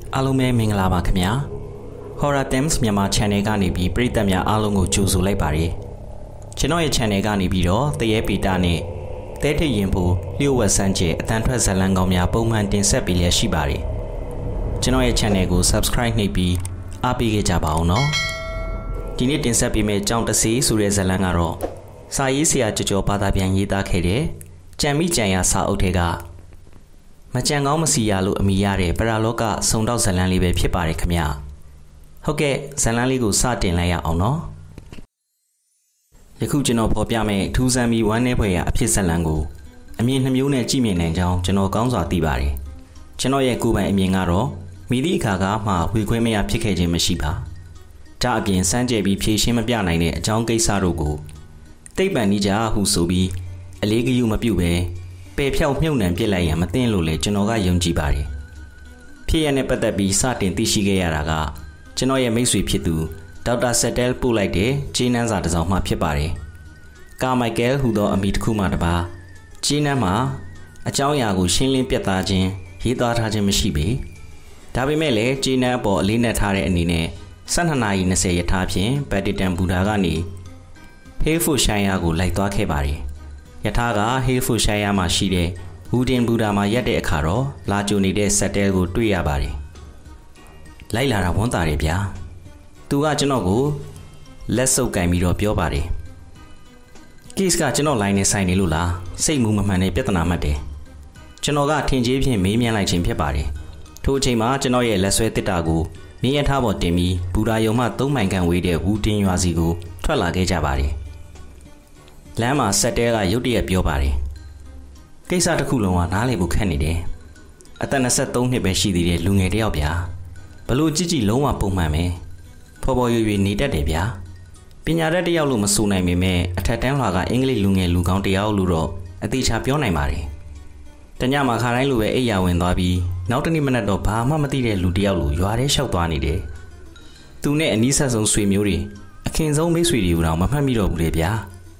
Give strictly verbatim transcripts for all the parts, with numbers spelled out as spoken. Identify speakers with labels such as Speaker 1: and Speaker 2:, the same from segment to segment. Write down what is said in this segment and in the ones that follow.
Speaker 1: အားလုံးပဲမင်္ဂလာပါခင်ဗျာ Horror Themes မြန်မာ channel ကနေပြီးပရိသတ်များအားလုံးကိုကြိုဆိုလိုက်ပါတယ်ကျွန်တော်ရဲ့ channel ကနေပြီးတော့တရေပီတာနဲ့တဲထိတ်ရင်ဖို့လျှို့ဝှက်စမ်းကျဲအတန်ထွက်ဇာတ်လမ်းကောင်းများပုံမှန်တင်ဆက်ပေးလျက်ရှိပါတယ်ကျွန်တော်ရဲ့ channel ကို subscribe နှိပ်ပြီးအားပေးခဲ့ကြပါအောင်နော်ဒီနေ့တင်ဆက်ပေးမယ့်ကြောင်တစီဆိုတဲ့ဇာတ်လမ်းကတော့စာရေးဆရာကျော်ကျော်ဘာသာပြန်ရေးသားခဲ့တဲ့ကြံမိကြံရစာအုပ်ထဲကမကြံကောင်းမစီရလို့အမိရတဲ့ပရာလောကစုံတော့ဇလန်းလေးပဲဖြစ်ပါတယ်ခင်ဗျဟုတ်ကဲ့ဇလန်းလေးကိုစတင်လိုက်ရအောင်နော်ယခုကျွန်တော်ဖော်ပြမယ့်ထူးဆန်းပြီးဝမ်းနည်းဖွယ်ရာအဖြစ်ဇလန်းကိုအမြင်နှမျိုးနဲ့ကြည့်မြင်နိုင်ကြောင်းကျွန်တော်ကောင်းစွာသိပါတယ်ကျွန်တော်ရဲ့ကိုယ်ပိုင်အမြင်ကတော့မိသည့်အခါကမှဝေခွဲမရဖြစ်ခဲ့ခြင်းမရှိပါဒါအပြင်စမ်းကြဲပြီးဖြေရှင်းမပြနိုင်တဲ့အကြောင်းကိစ္စတို့ကိုတိတ်ပံနေကြဟုဆိုပြီးအလေးဂရုမပြုပဲပယ်ဖြောက်မြုပ်နှံပြစ်လိုက်ရန်မသိလို့လေကျွန်တော်ကယုံကြည်ပါတယ်ဖြစ်ရတဲ့ပတ်သက်ပြီးစတင်သိရှိခဲ့ရတာကကျွန်တော်ရဲ့မိတ်ဆွေဖြစ်သူဒေါက်တာဆက်တဲလ်ပို့လိုက်တဲ့ဂျင်းနန်းစာတစ်စောင်မှဖြစ်ပါတယ်ကာမိုက်ကယ်ဟူသောအမည်တစ်ခုမှတပါဂျင်းနန်းမှာအကြောင်းအရာကိုရှင်းလင်းပြသခြင်းရေးသားထားခြင်းမရှိပေဒါပေမဲ့လည်းဂျင်းနန်းအပေါ်အလေးနက်ထားတဲ့အနေနဲ့၁၂နာရီ၂၀ရထားဖြင့်ဘက်တီတန်ဘူဒါကနေဟေးဖို့ရှိုင်းယာကိုလိုက်သွားခဲ့ပါတယ်ယထာကဟေးဖူရှိုင်းယာမှာရှိတဲ့ဝူဒင်ဘူဒါမှာရက်တဲ့အခါတော့လာကြိုနေတဲ့ဆက်တဲကိုတွေ့ရပါတယ်။လိုက်လာတာဝန်တာတယ်ဗျာ။သူကကျွန်တော်ကိုလက်စုပ်ကင်ပြီးတော့ပြောပါတယ်။ case ကကျွန်တော်လိုင်းနဲ့ဆိုင်နေလို့လားစိတ်မူမမှန်တဲ့ပြဿနာမှတ်တယ်။ကျွန်တော်ကထင်ကြီးဖြင့်မေးမြန်းလိုက်ခြင်းဖြစ်ပါတယ်။ထိုအချိန်မှာကျွန်တော်ရဲ့လက်ဆွဲတစ်တာကိုမြင်းရထားပေါ်တင်ပြီးဘူဒါယုံမှသုံးမိုင်ခန့်ဝေးတဲ့ဝူဒင်ရွာစီကိုထွက်လာခဲ့ကြပါတယ်။လမ်းမှာဆက်တဲကရုတ်တရက်ပြောပါတယ်ကိစ္စတစ်ခုလုံးကနားလည်ဖို့ခက်နေတယ်အသက်၂၃နှစ်ပဲရှိသေးတဲ့လူငယ်တယောက်ဗျာဘလို့ကြည့်ကြည့်လုံးဝပုံမှန်ပဲဖော်ဖော်ရွရွနေတတ်တယ်ဗျာပညာတတ်တယောက်လို့မဆိုနိုင်ပေမဲ့အထက်တန်းလွှာကအင်္ဂလိပ်လူငယ်လူကောင်းတယောက်လို့တော့အသေးချာပြောနိုင်ပါတယ်တညမှာခါတိုင်းလိုပဲအိပ်ယာဝင်သွားပြီးနောက်တနေ့မနက်တော့ဘာမှမသိတဲ့လူတယောက်လိုရွာထဲလျှောက်သွားနေတယ်သူနဲ့အနီးဆက်ဆုံးဆွေမျိုးတွေအခင်ဆုံးမိတ်ဆွေတွေကိုတော့မမှတ်မိတော့ဘူးလေဗျာ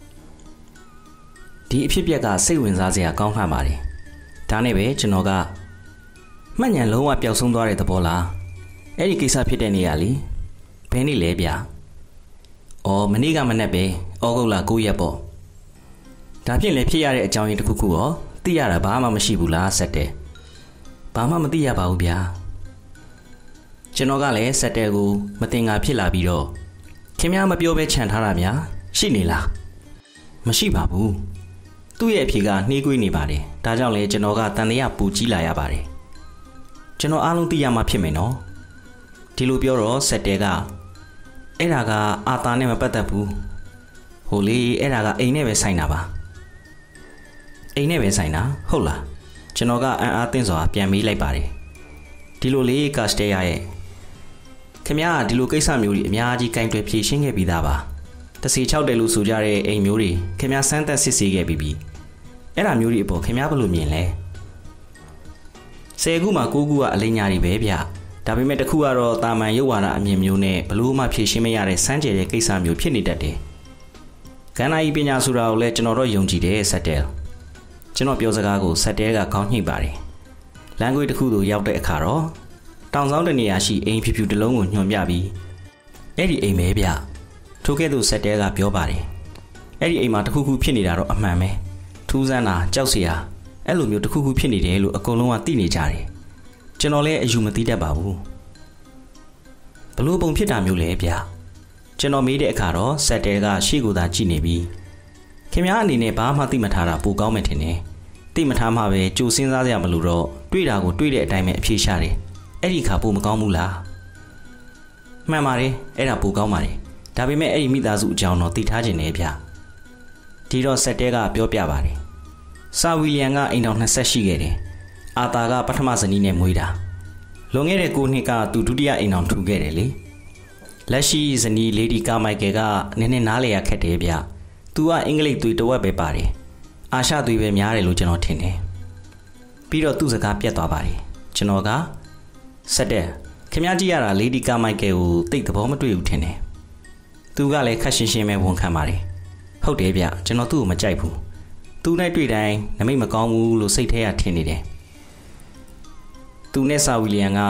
Speaker 1: ဒီအဖြစ်အပျက်ကစိတ်ဝင်စားစရာကောင်းလှပါတယ်။ဒါနဲ့ပဲကျွန်တော်ကမှတ်ဉာဏ်လုံးဝပျောက်ဆုံးသွားတဲ့သဘောလား။အဲ့ဒီကိစ္စဖြစ်တဲ့နေရာလေဘယ်နေ့လဲဗျာ။အော်မနေ့ကမနေ့ပဲဩဂုတ်လ၉ရက်ပေါ့။ဒါဖြင့်လည်းဖြစ်ရတဲ့အကြောင်းရင်းတစ်ခုခုရောသိရတာဘာမှမရှိဘူးလားဆက်တယ်။ဘာမှမသိရပါဘူးဗျာ။ကျွန်တော်ကလည်းဆက်တယ်ကိုမတင်ငါဖြစ်လာပြီးတော့ခင်ဗျားမပြောဘဲခြံထားတာများရှိနေလား။မရှိပါဘူး။သူ့ရဲ့အဖြေကနှေးကွေးနေပါတယ်။ဒါကြောင့်လေကျွန်တော်ကတန်တရားပူကြီးလာရပါတယ်။ကျွန်တော်အားလုံးသိရမှဖြစ်မယ်နော်။ဒီလိုပြောတော့ဆက်တဲကအဲ့ဒါကအာသာနဲ့မပတ်သက်ဘူး။ဟိုလေအဲ့ဒါကအိမ်နဲ့ပဲဆိုင်တာပါ။အိမ်နဲ့ပဲဆိုင်တာဟုတ်လား။ကျွန်တော်ကအံ့အားသင့်စွာပြန်မေးလိုက်ပါတယ်။ဒီလိုလေကစတဲရရဲ့ခင်ဗျားကဒီလိုကိစ္စမျိုးတွေအများကြီးကင်တွယ်ဖြေရှင်းခဲ့ပြီးသားပါ။တစီ၆တယ်လို့ဆိုကြတဲ့အိမ်မျိုးတွေခင်ဗျားစမ်းသက်စစ်ဆေးခဲ့ပြီးပြီအဲ့ဒါမျိုးတွေအပေါ်ခင်ဗျားဘယ်လိုမြင်လဲဆယ်ခုမှ၉ခုကအလိညာတွေပဲဗျဒါပေမဲ့တစ်ခုကတော့တာမန်ရုပ်ဝါဒအမြင်မျိုးနဲ့ဘလို့မှဖြေရှင်းမရတဲ့စမ်းကြယ်တဲ့ကိစ္စမျိုးဖြစ်နေတတ်တယ်ကန္နာဤပညာဆိုတာကိုလည်းကျွန်တော်တို့ယုံကြည်တယ်ဆက်တဲကျွန်တော်ပြောစကားကိုဆက်တဲကခေါင်းညှိပါတယ်လမ်းကွေးတစ်ခုသို့ရောက်တဲ့အခါတော့တောင်ဆောင်တနေရာရှိအိမ်ဖြူဖြူတစ်လုံးကိုညွှန်ပြပြီးအဲ့ဒီအိမ်ပဲဗျထိုကဲ့သို့ဆက်တဲကပြောပါတယ်အဲ့ဒီအိမ်မှာတခုခုဖြစ်နေတာတော့အမှန်ပဲထူးဆန်းတာကြောက်စရာအဲ့လိုမျိုးတခုခုဖြစ်နေတယ်လို့အကုန်လုံးကသိနေကြတယ်ကျွန်တော်လည်းအယူမသိတတ်ပါဘူးဘလို့ပုံဖြစ်တာမျိုးလဲဗျကျွန်တော်မေးတဲ့အခါတော့ဆက်တဲကရှေ့ကိုသာကြည့်နေပြီးခင်ဗျားအနေနဲ့ဘာမှသိမထားတာပိုကောင်းမယ်ထင်တယ်သိမထားမှပဲကြိုစဉ်းစားကြရမလို့တော့တွေးတာကိုတွေးတဲ့အတိုင်းပဲအဖြေရှာတယ်အဲ့ဒီခါပိုမကောင်းဘူးလားမှန်ပါတယ်အဲ့ဒါပိုကောင်းပါတယ်ဒါပေမဲ့အဲ့ဒီမိသားစုအကြောင်းတော့သိထားခြင်းနဲ့ဗျဒီတော့ဆက်တဲကပြောပြပါတယ်ဆာဝီလျံကအိမ်တော်၂ဆက်ရှိခဲ့တယ်အာသာကပထမဇနီးနဲ့မွေးတာလွန်ခဲ့တဲ့၉နှစ်ကသူဒုတိယအိမ်တော်ထူခဲ့တယ်လေလက်ရှိဇနီးလေဒီကာမိုက်ကယ်ကနည်းနည်းနားလေရခက်တယ်ဗျသူကအင်္ဂလိပ်သွေးတဝက်ပဲပါတယ်အာရှသွေးပဲများတယ်လို့ကျွန်တော်ထင်တယ်ပြီးတော့သူ့စကားပြတ်သွားပါတယ်ကျွန်တော်ကဆက်တဲခင်ဗျားကြည့်ရတာလေဒီကာမိုက်ကယ်ကိုတိတ်သဘောမတွေ့ဘူးထင်တယ်သူကလည်းခက်ရှင်းရှင်းပဲဝန်ခံပါတယ်ဟုတ်တယ်ဗျကျွန်တော်သူ့ကိုမကြိုက်ဘူးသူနဲ့တွေ့တိုင်းနမိတ်မကောင်းဘူးလို့စိတ်ထဲကထင်နေတယ်သူနဲ့ဆာဝီလျံက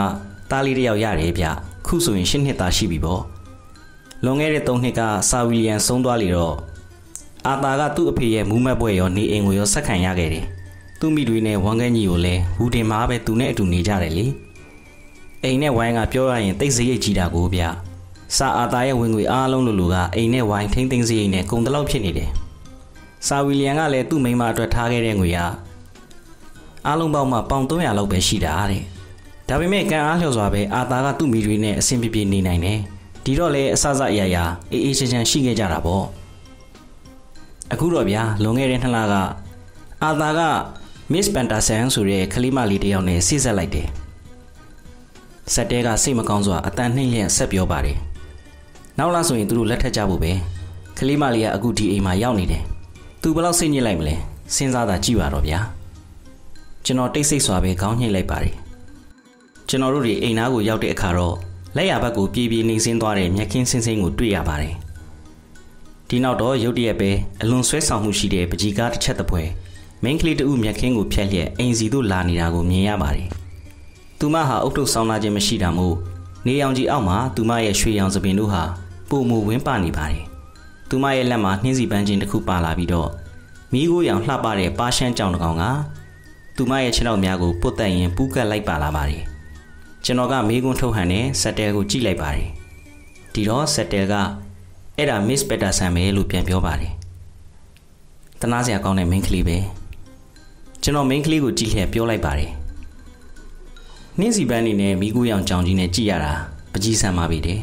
Speaker 1: တားလေးတယောက်ရတယ်ဗျခုဆိုရင်ရှစ်နှစ်သားရှိပြီပေါ့လွန်ခဲ့တဲ့သုံးနှစ်ကဆာဝီလီယန်ဆုံးသွားလေတော့အာတာကသူ့အဖေရဲ့မူးမတ်ပွဲရောနေအိမ်ကိုရောဆက်ခံရခဲ့တယ်သူ့မိတွေနဲ့ဝမ်ခဲကြီးကိုလည်းဝူတင်မှာပဲသူနဲ့အတူနေကြတယ်လေအိမ်နဲ့ဝိုင်းကပြောရရင်တိတ်စရိတ်ကြီးတာကိုဗျစာအာတာရဲ့ဝင်ငွေအားလုံးလိုလိုကအိမ်နဲ့ဝိုင်းထိမ့်သိမ်းစရိတ်နဲ့ကုန်တလောက်ဖြစ်နေတယ်ဆာဝီလီယန်ကလည်းသူ့မိန်းမအတွက်ထားခဲ့တဲ့ငွေကအားလုံးပေါင်းမှပေါင်သုံးရာလောက်ပဲရှိတာတဲ့ဒါပေမဲ့ကံအားလျော်စွာပဲအာတာကသူ့မိတွေနဲ့အဆင်ပြေပြေနေနိုင်တယ်ဒီတော့လေအဆအဆအရာရာအေးအေးချမ်းချမ်းရှိခဲ့ကြတာပေါ့အခုတော့ဗျာလွန်ခဲ့တဲ့နှစ်လကအာတာက Miss Panterson ဆိုတဲ့ကလေးမလေးတယောက်နဲ့ဆိတ်ဆက်လိုက်တယ်ဆက်တဲကစိတ်မကောင်းစွာအတန်နှိမ့်လျက်ဆက်ပြောပါတယ်နောက်လာဆိုရင်သူတို့လက်ထပ်ကြဖို့ပဲကလေးမလေးကအခုဒီအိမ်မှာရောက်နေတယ်သူဘယ်လောက်စိတ်ညစ်လိုက်မလဲစဉ်းစားတာကြည့်ပါတော့ဗျာကျွန်တော်တိတ်ဆိတ်စွာပဲခေါင်းညှိလိုက်ပါတယ်ကျွန်တော်တို့တွေအိမ်သားကိုရောက်တဲ့အခါတော့လက်ရဘက်ကိုပြေးပြေးနေဆင်းသွားတဲ့မြက်ခင်းစင်းစင်းကိုတွေ့ရပါတယ်ဒီနောက်တော့ရုတ်တရက်ပဲအလွန်ဆွဲဆောင်မှုရှိတဲ့ပကြီးကားတစ်ချက်တစ်ပွဲမိန်းကလေးတဦးမြက်ခင်းကိုဖျက်လျက်အိမ်စီသို့လာနေတာကိုမြင်ရပါတယ်သူမဟာအုတ်ထုပ်ဆောင်းလာခြင်းမရှိတာမို့နေရောင်ကြီးအောက်မှာသူမရဲ့ရွှေရောင်စပင်တို့ဟာပုံမူဝင်းပနေပါတယ်သူမရဲ့လက်မှာနှင်းစီပန်းချင်းတစ်ခုပါလာပြီးတော့မီးကိုရောင်လှပတဲ့ပါရှမ်းကြောင်တစ်ကောင်ကသူမရဲ့ခြေထောက်များကိုပုတ်တက်ရင်ပူးကပ်လိုက်ပါလာပါတယ်ကျွန်တော်ကမေးခွန်းထုတ်ဟန်နဲ့ဆက်တဲကိုကြည့်လိုက်ပါတယ်ဒီတော့ဆက်တဲကအဲ့ဒါ Miss Panterson ပဲလို့ပြန်ပြောပါတယ်တနာစရာကောင်းတဲ့မိန်းကလေးပဲကျွန်တော်မိန်းကလေးကိုကြည့်လျက်ပြောလိုက်ပါတယ်နှင်းစီပန်းနေနဲ့မိကူရောင်ကြောင်ကြီးနဲ့ကြည့်ရတာပကြီးဆန်ပါပြီတဲ့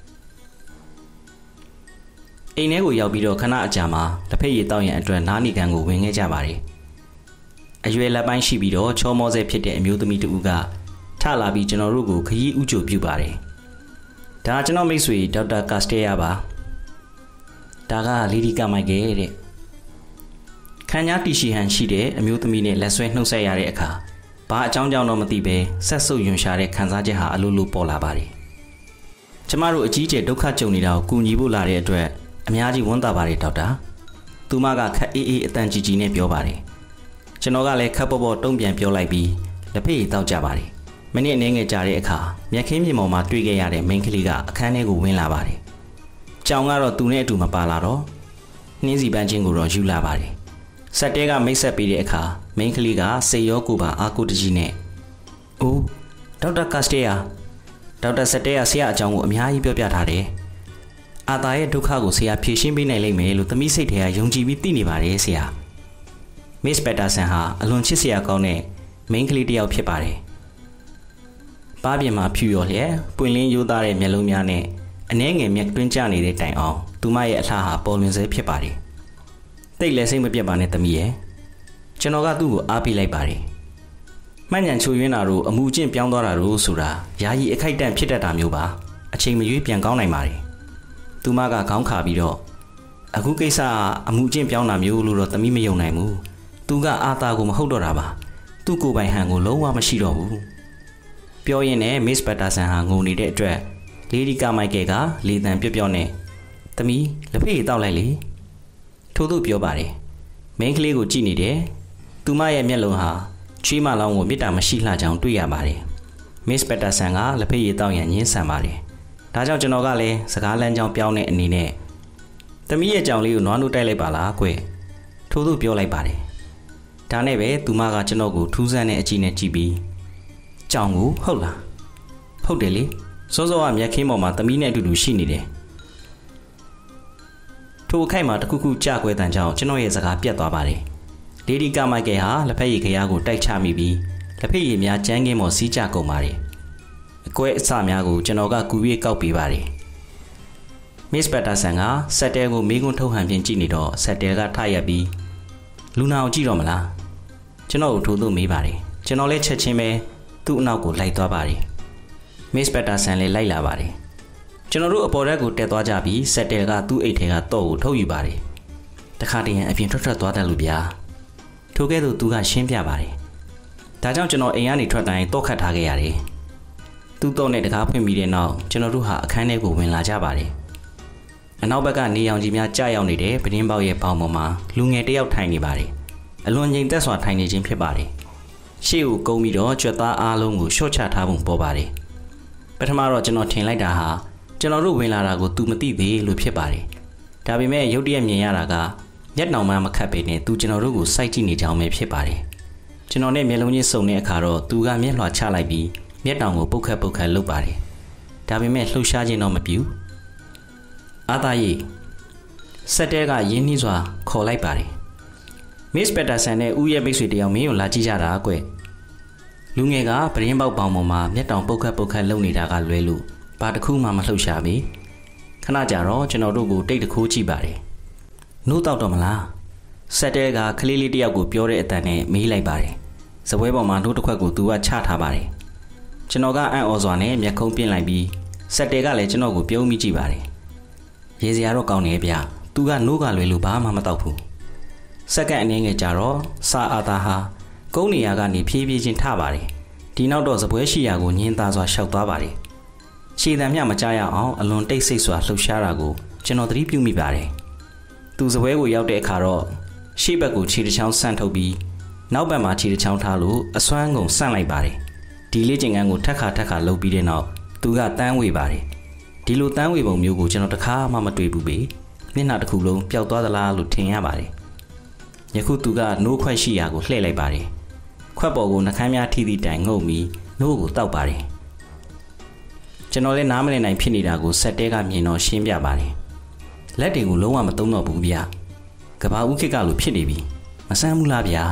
Speaker 1: အိမ်ထဲကိုရောက်ပြီးတော့ခဏအကြာမှာလက်ဖက်ရည်တောက်ရန်အတွက်နားနေကန်ကိုဝင်ခဲ့ကြပါတယ်အရွယ်လက်ပိုင်းရှိပြီးတော့ချောမောဆဲဖြစ်တဲ့အမျိုးသမီးတူကထလာပြီးကျွန်တော်တို့ကိုခရီးဥကြိုပြုပါတယ်ဒါကျွန်တော်မိတ်ဆွေဒေါက်တာကာစတေးယာပါဒါကလီဒီကာမိုက်ကယ်တဲ့ခန်းညာတီရှီဟန်ရှိတဲ့အမျိုးသမီးနဲ့လက်ဆွဲနှုတ်ဆက်ရတဲ့အခါဘာအကြောင်းကြောင့်တော့မသိပဲဆက်ဆုပ်ယွန်ရှာတဲ့ခံစားချက်ဟာအလိုလိုပေါ်လာပါတယ်ကျမတို့အကြီးကျယ်ဒုက္ခကြုံနေတာကိုကူညီဖို့လာတဲ့အတွက်အများကြီးဝမ်းသာပါတယ်ဒေါက်တာသူမကခက်အေးအေးအတန်ကြီးကြီးနဲ့ပြောပါတယ်ကျွန်တော်ကလည်းခက်ပေါ်ပေါ်တုံ့ပြန်ပြောလိုက်ပြီးလက်ဖက်ရည်တောက်ကြပါတယ်မိနစ်အနည်းငယ်ကြာတဲ့အခါမြက်ခင်းပြင်ပေါ်မှာတွေ့ခဲ့ရတဲ့မိန်းကလေးကအခန်းထဲကိုဝင်လာပါတယ်ကြောင်ကတော့သူနဲ့အတူမပါလာတော့နှင်းစီပန်းချင်းကိုတော့ယူလာပါတယ်ဆက်တဲကမိတ်ဆက်ပေးတဲ့အခါမိန်းကလေးကစိတ်ရောကိုယ်ပါအာကိုတကြီးနဲ့အိုးဒေါက်တာကာစတေးယာဒေါက်တာဆက်တဲကဆရာအကြောင်းကိုအများကြီးပြောပြထားတယ်အာတာရဲ့ဒုက္ခကိုဆရာဖြေရှင်းပေးနိုင်လိမ့်မယ်လို့သမီးစိတ်ထဲကယုံကြည်ပြီးသိနေပါတယ်ဆရာ Miss Panterson ဟာအလွန်ချစ်စရာကောင်းတဲ့မိန်းကလေးတစ်ယောက်ဖြစ်ပါတယ်ပါးပြင်မှာဖြူရော်လျက်ပွင့်လင်းရိုးသားတဲ့မျက်လုံးများနဲ့အနှဲငယ်မျက်တွင်းကျနေတဲ့တိုင်အောင်သူမရဲ့အလှဟာပေါ်လွင်စေဖြစ်ပါတယ်တိတ်လည်းစိတ်မပြတ်ပါနဲ့သမီးရဲ့ကျွန်တော်ကသူ့ကိုအားပေးလိုက်ပါတယ်မှန်ညံချူရင်းတာတို့အမှုကျင့်ပြောင်းသွားတာတို့ဆိုတာယာယီအခိုက်အတန့်ဖြစ်တတ်တာမျိုးပါအချိန်မရွေးပြန်ကောင်းနိုင်ပါတယ်သူမကခေါင်းခါပြီးတော့အခုကိစ္စကအမှုကျင့်ပြောင်းတာမျိုးလို့တော့သမီးမယုံနိုင်ဘူးသူကအာတာကိုမဟုတ်တော့တာပါသူ့ကိုယ်ပိုင်ဟန်ကိုလုံးဝမရှိတော့ဘူးပြောရင်းနဲ့ Miss Panterson ဟာငုံနေတဲ့အတွက်လေဒီကာမိုက်ကယ်ကလေတံပြော့ပြော့နဲ့သမီးလက်ဖက်ရည်တောက်လိုက်လေထို့သူပြောပါတယ်မိန်းကလေးကိုကြည့်နေတယ်သူမရဲ့မျက်လုံးဟာချွေးမလောင်းကိုမေတ္တာမရှိလှကြောင်းတွေ့ရပါတယ် Miss Panterson ကလက်ဖက်ရည်တောက်ရန်ညှင်းဆန်ပါတယ်ဒါကြောင့်ကျွန်တော်ကလည်းစကားလမ်းကြောင်းပြောင်းတဲ့အနေနဲ့သမီးရဲ့ကြောင်လေးကိုနွားနိုးတိုက်လိုက်ပါလားကွထို့သူပြောလိုက်ပါတယ်ဒါနဲ့ပဲသူမကကျွန်တော်ကိုထူးဆန်းတဲ့အကြည့်နဲ့ကြည့်ပြီးကြောင်ကိုဟုတ်လားဟုတ်တယ်လေစောစောကမြက်ခင်းပေါ်မှာသမီးနဲ့အတူတူရှိနေတယ်ထိုအခိုက်မှာတခုခုကြကွဲတန်ကြောင့်ကျွန်တော်ရဲ့စကားပြတ်သွားပါတယ်လေဒီကာမိုက်ကယ်ဟာလက်ဖက်ရည်ခရားကိုတိုက်ချမိပြီးလက်ဖက်ရည်များကျန်းကင်းပေါ်စီးကျကုန်ပါတယ်အကွဲအစများကိုကျွန်တော်ကကူ၍ကောက်ပေးပါတယ် Miss Panterson ကဆက်တဲကိုမေးခွန်းထုတ်ဟန်ပြင်ကြည့်နေတော့ဆက်တဲကထရက်ပြီးလူနာကိုကြည့်တော့မလားကျွန်တော်ကိုထိုးလို့မေးပါတယ်ကျွန်တော်လည်းချက်ချင်းပဲသူ့အနောက်ကိုလိုက်သွားပါတယ် Miss Panterson လည်းလိုက်လာပါတယ်ကျွန်တော်တို့အပေါ်ဓာတ်ကိုတက်သွားကြပြီးဆက်တဲကသူ့အိတ်ထဲကတော့ကိုထုတ်ယူပါတယ်တခါတည်းအပြင်ထွက်ထွက်သွားတယ်လို့ဗျာထိုကဲ့သို့သူကရှင်းပြပါတယ်ဒါကြောင့်ကျွန်တော်အိမ်ကနေထွက်တိုင်းတော့ခတ်ထားခဲ့ရတယ်သူ့တော့နဲ့တကားဖွင့်ပြီးတဲ့နောက်ကျွန်တော်တို့ဟာအခန်းထဲကိုဝင်လာကြပါတယ်အနောက်ဘက်ကနေရောင်ကြီးများကြားရောက်နေတဲ့ပတင်းပေါက်ရဲ့ပေါင်ပေါ်မှာလူငယ်တစ်ယောက်ထိုင်နေပါတယ်အလွန်ငြိမ်သက်စွာထိုင်နေခြင်းဖြစ်ပါတယ်ရှေ့ကိုကုန်းပြီးတော့ကြွက်သားအားလုံးကိုရှော့ချထားပုံပေါ်ပါတယ်ပထမတော့ကျွန်တော်ထင်လိုက်တာဟာကျွန်တော်တို့ဝင်လာတာကို तू မသိသေးလို့ဖြစ်ပါတယ်ဒါပေမဲ့ရုတ်တရက်မြင်ရတာကမျက်နှာမှမခတ်ပေနဲ့ तू ကျွန်တော်တို့ကိုစိုက်ကြည့်နေကြောင်းပဲဖြစ်ပါတယ်ကျွန်တော်နဲ့မျက်လုံးချင်းစုံတဲ့အခါတော့ तू ကမျက်လွှာချလိုက်ပြီးမျက်တောင်ကိုပုတ်ခတ်ပုတ်ခတ်လုပ်ပါတယ်ဒါပေမဲ့လှုပ်ရှားခြင်းတော့မပြုအာသာရီဆက်တဲကရင်းနှီးစွာခေါ်လိုက်ပါတယ် Miss Peterson နဲ့ဦးရဲ့မိတ်ဆွေတယောက်မင်းကိုလာကြည့်ကြတာကွလူငယ်ကပရင်းပေါက်ပေါင်ပေါ်မှာမျက်တောင်ပုတ်ခတ်ပုတ်ခတ်လုပ်နေတာကလွဲလို့ဘာတစ်ခုမှမလှုပ်ရှားပြီခဏကြာတော့ကျွန်တော်တို့ကိုတိတ်တခိုးကြည့်ပါတယ်နိုးတောက်တော့မလားဆက်တဲကကလေးလေးတယောက်ကိုပြောတဲ့အတန်နဲ့မေးလိုက်ပါတယ်စပွဲပေါ်မှာနိုးတစ်ခွက်ကိုသူကချထားပါတယ်ကျွန်တော်ကအံ့ဩစွာနဲ့မျက်ခုံးပြင်းလိုက်ပြီးဆက်တဲကလည်းကျွန်တော်ကိုပြုံးမိကြည့်ပါတယ်ရေစရာတော့ကောင်းနေဗျသူကနိုးကလွယ်လို့ဘာမှမတောက်ဘူးစက္ကန့်အနည်းငယ်ကြာတော့စာအာသာဟာကုန်းနေရာကနေဖြည်းဖြည်းချင်းထပါတယ်ဒီနောက်တော့စပွဲရှိရာကိုညင်းသားစွာရှောက်သွားပါတယ်ခြေတံမျှမကြားရအောင်အလွန်တိတ်ဆိတ်စွာလှုပ်ရှားတာကိုကျွန်တော်သတိပြုမိပါတယ်သူစပွဲကိုရောက်တဲ့အခါတော့ရှေ့ဘက်ကိုခြေတစ်ချောင်းဆန့်ထုတ်ပြီးနောက်ဘက်မှာခြေတစ်ချောင်းထားလို့အစွမ်းကုန်ဆန့်လိုက်ပါတယ်ဒီလေ့ကျင့်ခန်းကိုထက်ခါထက်ခါလုပ်ပြီးတဲ့နောက်သူကတန်းဝေပါတယ်ဒီလိုတန်းဝေပုံမျိုးကိုကျွန်တော်တခါမှမတွေ့ဘူးပဲမျက်နှာတစ်ခုလုံးပျောက်သွားသလားလို့ထင်ရပါတယ်ယခုသူကနိုးခွက်ရှိရာကိုလှည့်လိုက်ပါတယ်ခွက်ပေါ်ကိုနှခမ်းများထိသည့်တိုင်ငုံပြီးနိုးကိုတောက်ပါတယ်ကျွန်တော်လည်းနားမလည်နိုင်ဖြစ်နေတာကိုဆက်တဲကမြင်တော့ရှင်းပြပါတယ်လက်တွေကိုလုံးဝမသုံးတော့ဘူးဗျကဘာဦးခစ်ကလိုဖြစ်နေပြီမဆန်းဘူးလားဗျာ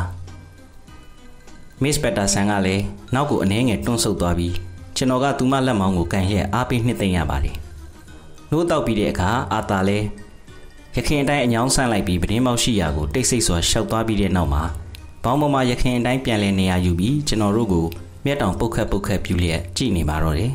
Speaker 1: Miss Peterson ကလည်းနောက်ကိုအနှဲငယ်တွန်းဆုပ်သွားပြီးကျွန်တော်ကသူမလက်မောင်းကိုကန်ရက်အားပေးနှစ်သိမ့်ရပါတယ်နိုးတောက်ပြီးတဲ့အခါအာသာလဲရခင်အတိုင်းအညောင်းဆန့်လိုက်ပြီးပတင်းပေါက်ရှိရာကိုတိတ်ဆိတ်စွာရှောက်သွားပြီးတဲ့နောက်မှာဘောင်းပေါ်မှာရခင်အတိုင်းပြန်လဲနေရာယူပြီးကျွန်တော်တို့ကိုမျက်တောင်ပုတ်ခတ်ပုတ်ခတ်ပြူလျက်ကြည့်နေပါတော့တယ်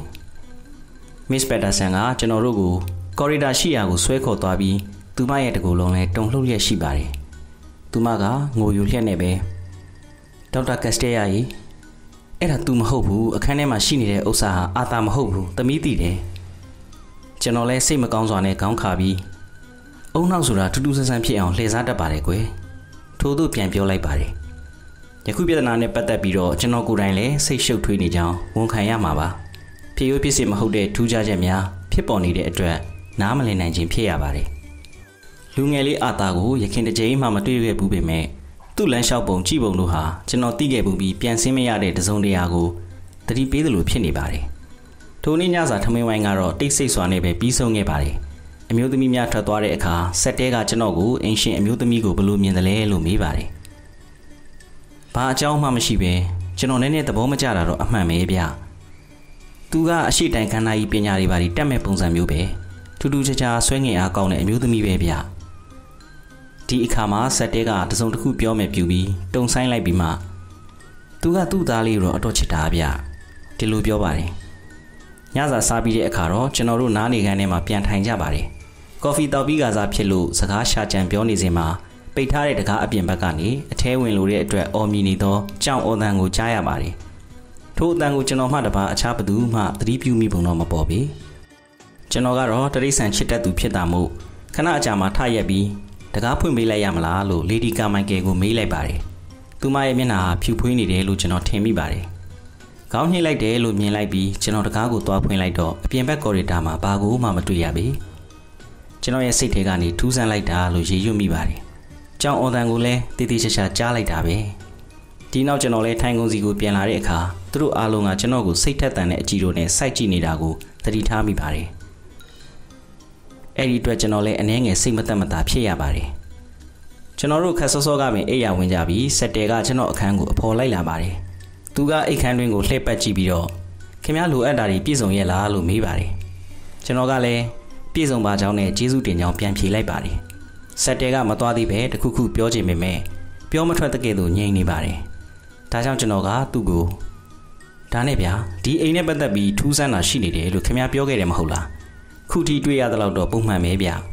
Speaker 1: Miss Peterson ကကျွန်တော်တို့ကိုကော်ရီဒါရှိရာကိုဆွဲခေါ်သွားပြီးသူမရဲ့တကူလုံးလဲတုံလှုပ်လျက်ရှိပါတယ်သူမကငိုယူလျက်နဲ့ပဲဒေါက်တာကက်စတေးယာကြီးအဲ့ဒါ तू မဟုတ်ဘူးအခန်းထဲမှာရှိနေတဲ့ဥစ္စာဟာအာသာမဟုတ်ဘူးသမီးသိတယ်ကျွန်တော်လဲစိတ်မကောင်းစွာနဲ့ခေါင်းခါပြီးအုံနောက်ဆိုတာထူးထူးဆန်းဆန်းဖြစ်အောင်လှည့်စားတတ်ပါတယ်ကွယ်ထို့သူပြန်ပြောလိုက်ပါတယ်ယခုပြဿနာနဲ့ပတ်သက်ပြီးတော့ကျွန်တော်ကိုယ်တိုင်လည်းစိတ်ရှုပ်ထွေးနေကြောင်းဝန်ခံရမှာပါဖြစ်ရိုးဖြစ်စဉ်မဟုတ်တဲ့ထူးခြားချက်များဖြစ်ပေါ်နေတဲ့အတွက်နားမလည်နိုင်ခြင်းဖြစ်ရပါတယ်လူငယ်လေးအာသာကိုရခင်တစ်ကြိမ်မှမတွေ့ခဲ့ဘူးပေမဲ့သူ့လမ်းလျှောက်ပုံကြည့်ပုံတို့ဟာကျွန်တော်သိခဲ့ဘူးပြီးပြန်ဆင်းမရတဲ့တစုံတရာကိုတတိပေးသလိုဖြစ်နေပါတယ်ထိုနေ့ညစာထမင်းဝိုင်းကတော့တိတ်ဆိတ်စွာနဲ့ပဲပြီးဆုံးခဲ့ပါတယ်အမျိုးသမီးများထွက်သွားတဲ့အခါဆက်တဲကကျွန်တော်ကိုအင်ရှင်အမျိုးသမီးကိုဘယ်လိုမြင်တယ်လဲလို့မေးပါတယ်ဘာအကြောင်းမှမရှိပဲကျွန်တော်နည်းနည်းသဘောမကျတာတော့အမှန်ပဲဗျသူကအရှိတိုင်ခန္ဓာကြီးပညာတွေပါတတ်မဲ့ပုံစံမျိုးပဲထူးထူးခြားခြားဆွဲငင်အားကောင်းတဲ့အမျိုးသမီးပဲဗျဒီအခါမှာဆက်တဲကတစုံတစ်ခုပြောမယ်ပြူပြီးတုံဆိုင်လိုက်ပြီးမှသူကသူ့သားလေးတော့အတော်ချစ်တာဗျဒီလိုပြောပါတယ်ညစာစားပြီးတဲ့အခါတော့ကျွန်တော်တို့နားနေခန်းထဲမှာပြန်ထိုင်ကြပါတယ်ကော်ဖီတောက်ပြီးကစားဖြစ်လို့စကားရှာကြံပြောနေစဉ်မှာပိတ်ထားတဲ့တကားအပြင်ဘက်ကနေအထဲဝင်လို့တဲ့အတွက်အော်မြည်နေသောကြောင်အော်တန်ကိုကြားရပါတယ်ထို့အတန်ကိုကျွန်တော်မှတပါအခြားဘသူမှသတိပြုမိပုံတော့မပေါ်ပေကျွန်တော်ကတော့တရိษံချစ်တတ်သူဖြစ်တာမို့ခဏအကြာမှထရက်ပြီးတကားဖွင့်ပေးလိုက်ရမလားလို့လေဒီကာမိုက်ကယ်ကိုမေးလိုက်ပါတယ်သူမရဲ့မျက်နှာဖြူဖွေးနေတယ်လို့ကျွန်တော်ထင်မိပါတယ်ခေါင်းညှိလိုက်တယ်လို့မြင်လိုက်ပြီးကျွန်တော်တကားကိုသွားဖွင့်လိုက်တော့အပြင်ဘက်ကော်ရီတာမှာဘာကိုမှမတွေ့ရပေကျွန်တော်ရဲ့စိတ်ထဲကနေထူးဆန်းလိုက်တာလို့ရေရွတ်မိပါတယ်။ကြောင်အော်တန်ကိုလည်းတည်တည်ချာချာကြားလိုက်တာပဲ။ဒီနောက်ကျွန်တော်လည်းထိုင်ကုန်စီကိုပြန်လာတဲ့အခါသူတို့အားလုံးကကျွန်တော်ကိုစိတ်ထက်သန်တဲ့အကြည့်တို့နဲ့စိုက်ကြည့်နေတာကိုသတိထားမိပါတယ်။အဲ့ဒီအတွက်ကျွန်တော်လည်းအနည်းငယ်စိတ်မသက်မသာဖြစ်ရပါတယ်။ကျွန်တော်တို့ခက်စောစောကပင်အိပ်ရဝင်ကြပြီးဆက်တဲကကျွန်တော်အခန်းကိုအဖော်လိုက်လာပါတယ်။သူကအိတ်ခန်းတွင်ကိုလှည့်ပတ်ကြည့်ပြီးတော့ခင်ဗျားလိုအပ်တာတွေပြည့်စုံရဲ့လားလို့မေးပါတယ်။ကျွန်တော်ကလည်းပြည့်စုံပါကြောင်းနဲ့ကျေးဇူးတင်ကြောင်းပြန်ဖြေလိုက်ပါတယ်။ဆက်တဲကမသွားသေးပဲတခုခုပြောချင်ပေမဲ့ပြောမထွက်တဲ့ကဲ့သို့ငြိမ်နေပါတယ်။ဒါကြောင့်ကျွန်တော်ကသူ့ကိုဒါနဲ့ဗျာဒီအိမ်နဲ့ပတ်သက်ပြီးထူးဆန်းတာရှိနေတယ်လို့ခင်ဗျားပြောခဲ့တယ်မဟုတ်လား။ခုထိတွေ့ရသလောက်တော့ပုံမှန်ပဲဗျာ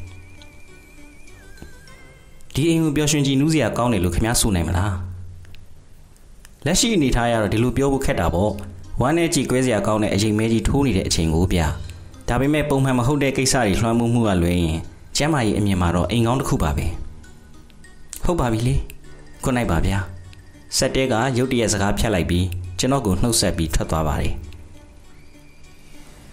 Speaker 1: ။ဒီအိမ်ကိုပျော်ရွှင်ကြည်နူးစရာကောင်းတယ်လို့ခင်ဗျားဆိုနိုင်မလား။လက်ရှိအနေထားရတော့ဒီလိုပြောဖို့ခက်တာပေါ့။ဝမ်းနဲ့ကြည်ကွဲစရာကောင်းတဲ့အချိန်မဲကြီးထိုးနေတဲ့အချိန်ကိုဗျာ။ဒါပေမဲ့ပုံမှန်မဟုတ်တဲ့ကိစ္စတွေလွှမ်းမိုးမှုကလွဲရင်ကျမ်းမာရေးအမြင်မှာတော့အိမ်ကောင်းတစ်ခုပါပဲဟုတ်ပါပြီလေခုနိုင်ပါဗျာဆက်တဲကရုတ်တရက်စကားဖြတ်လိုက်ပြီးကျွန်တော်ကိုနှုတ်ဆက်ပြီးထွက်သွားပါတယ်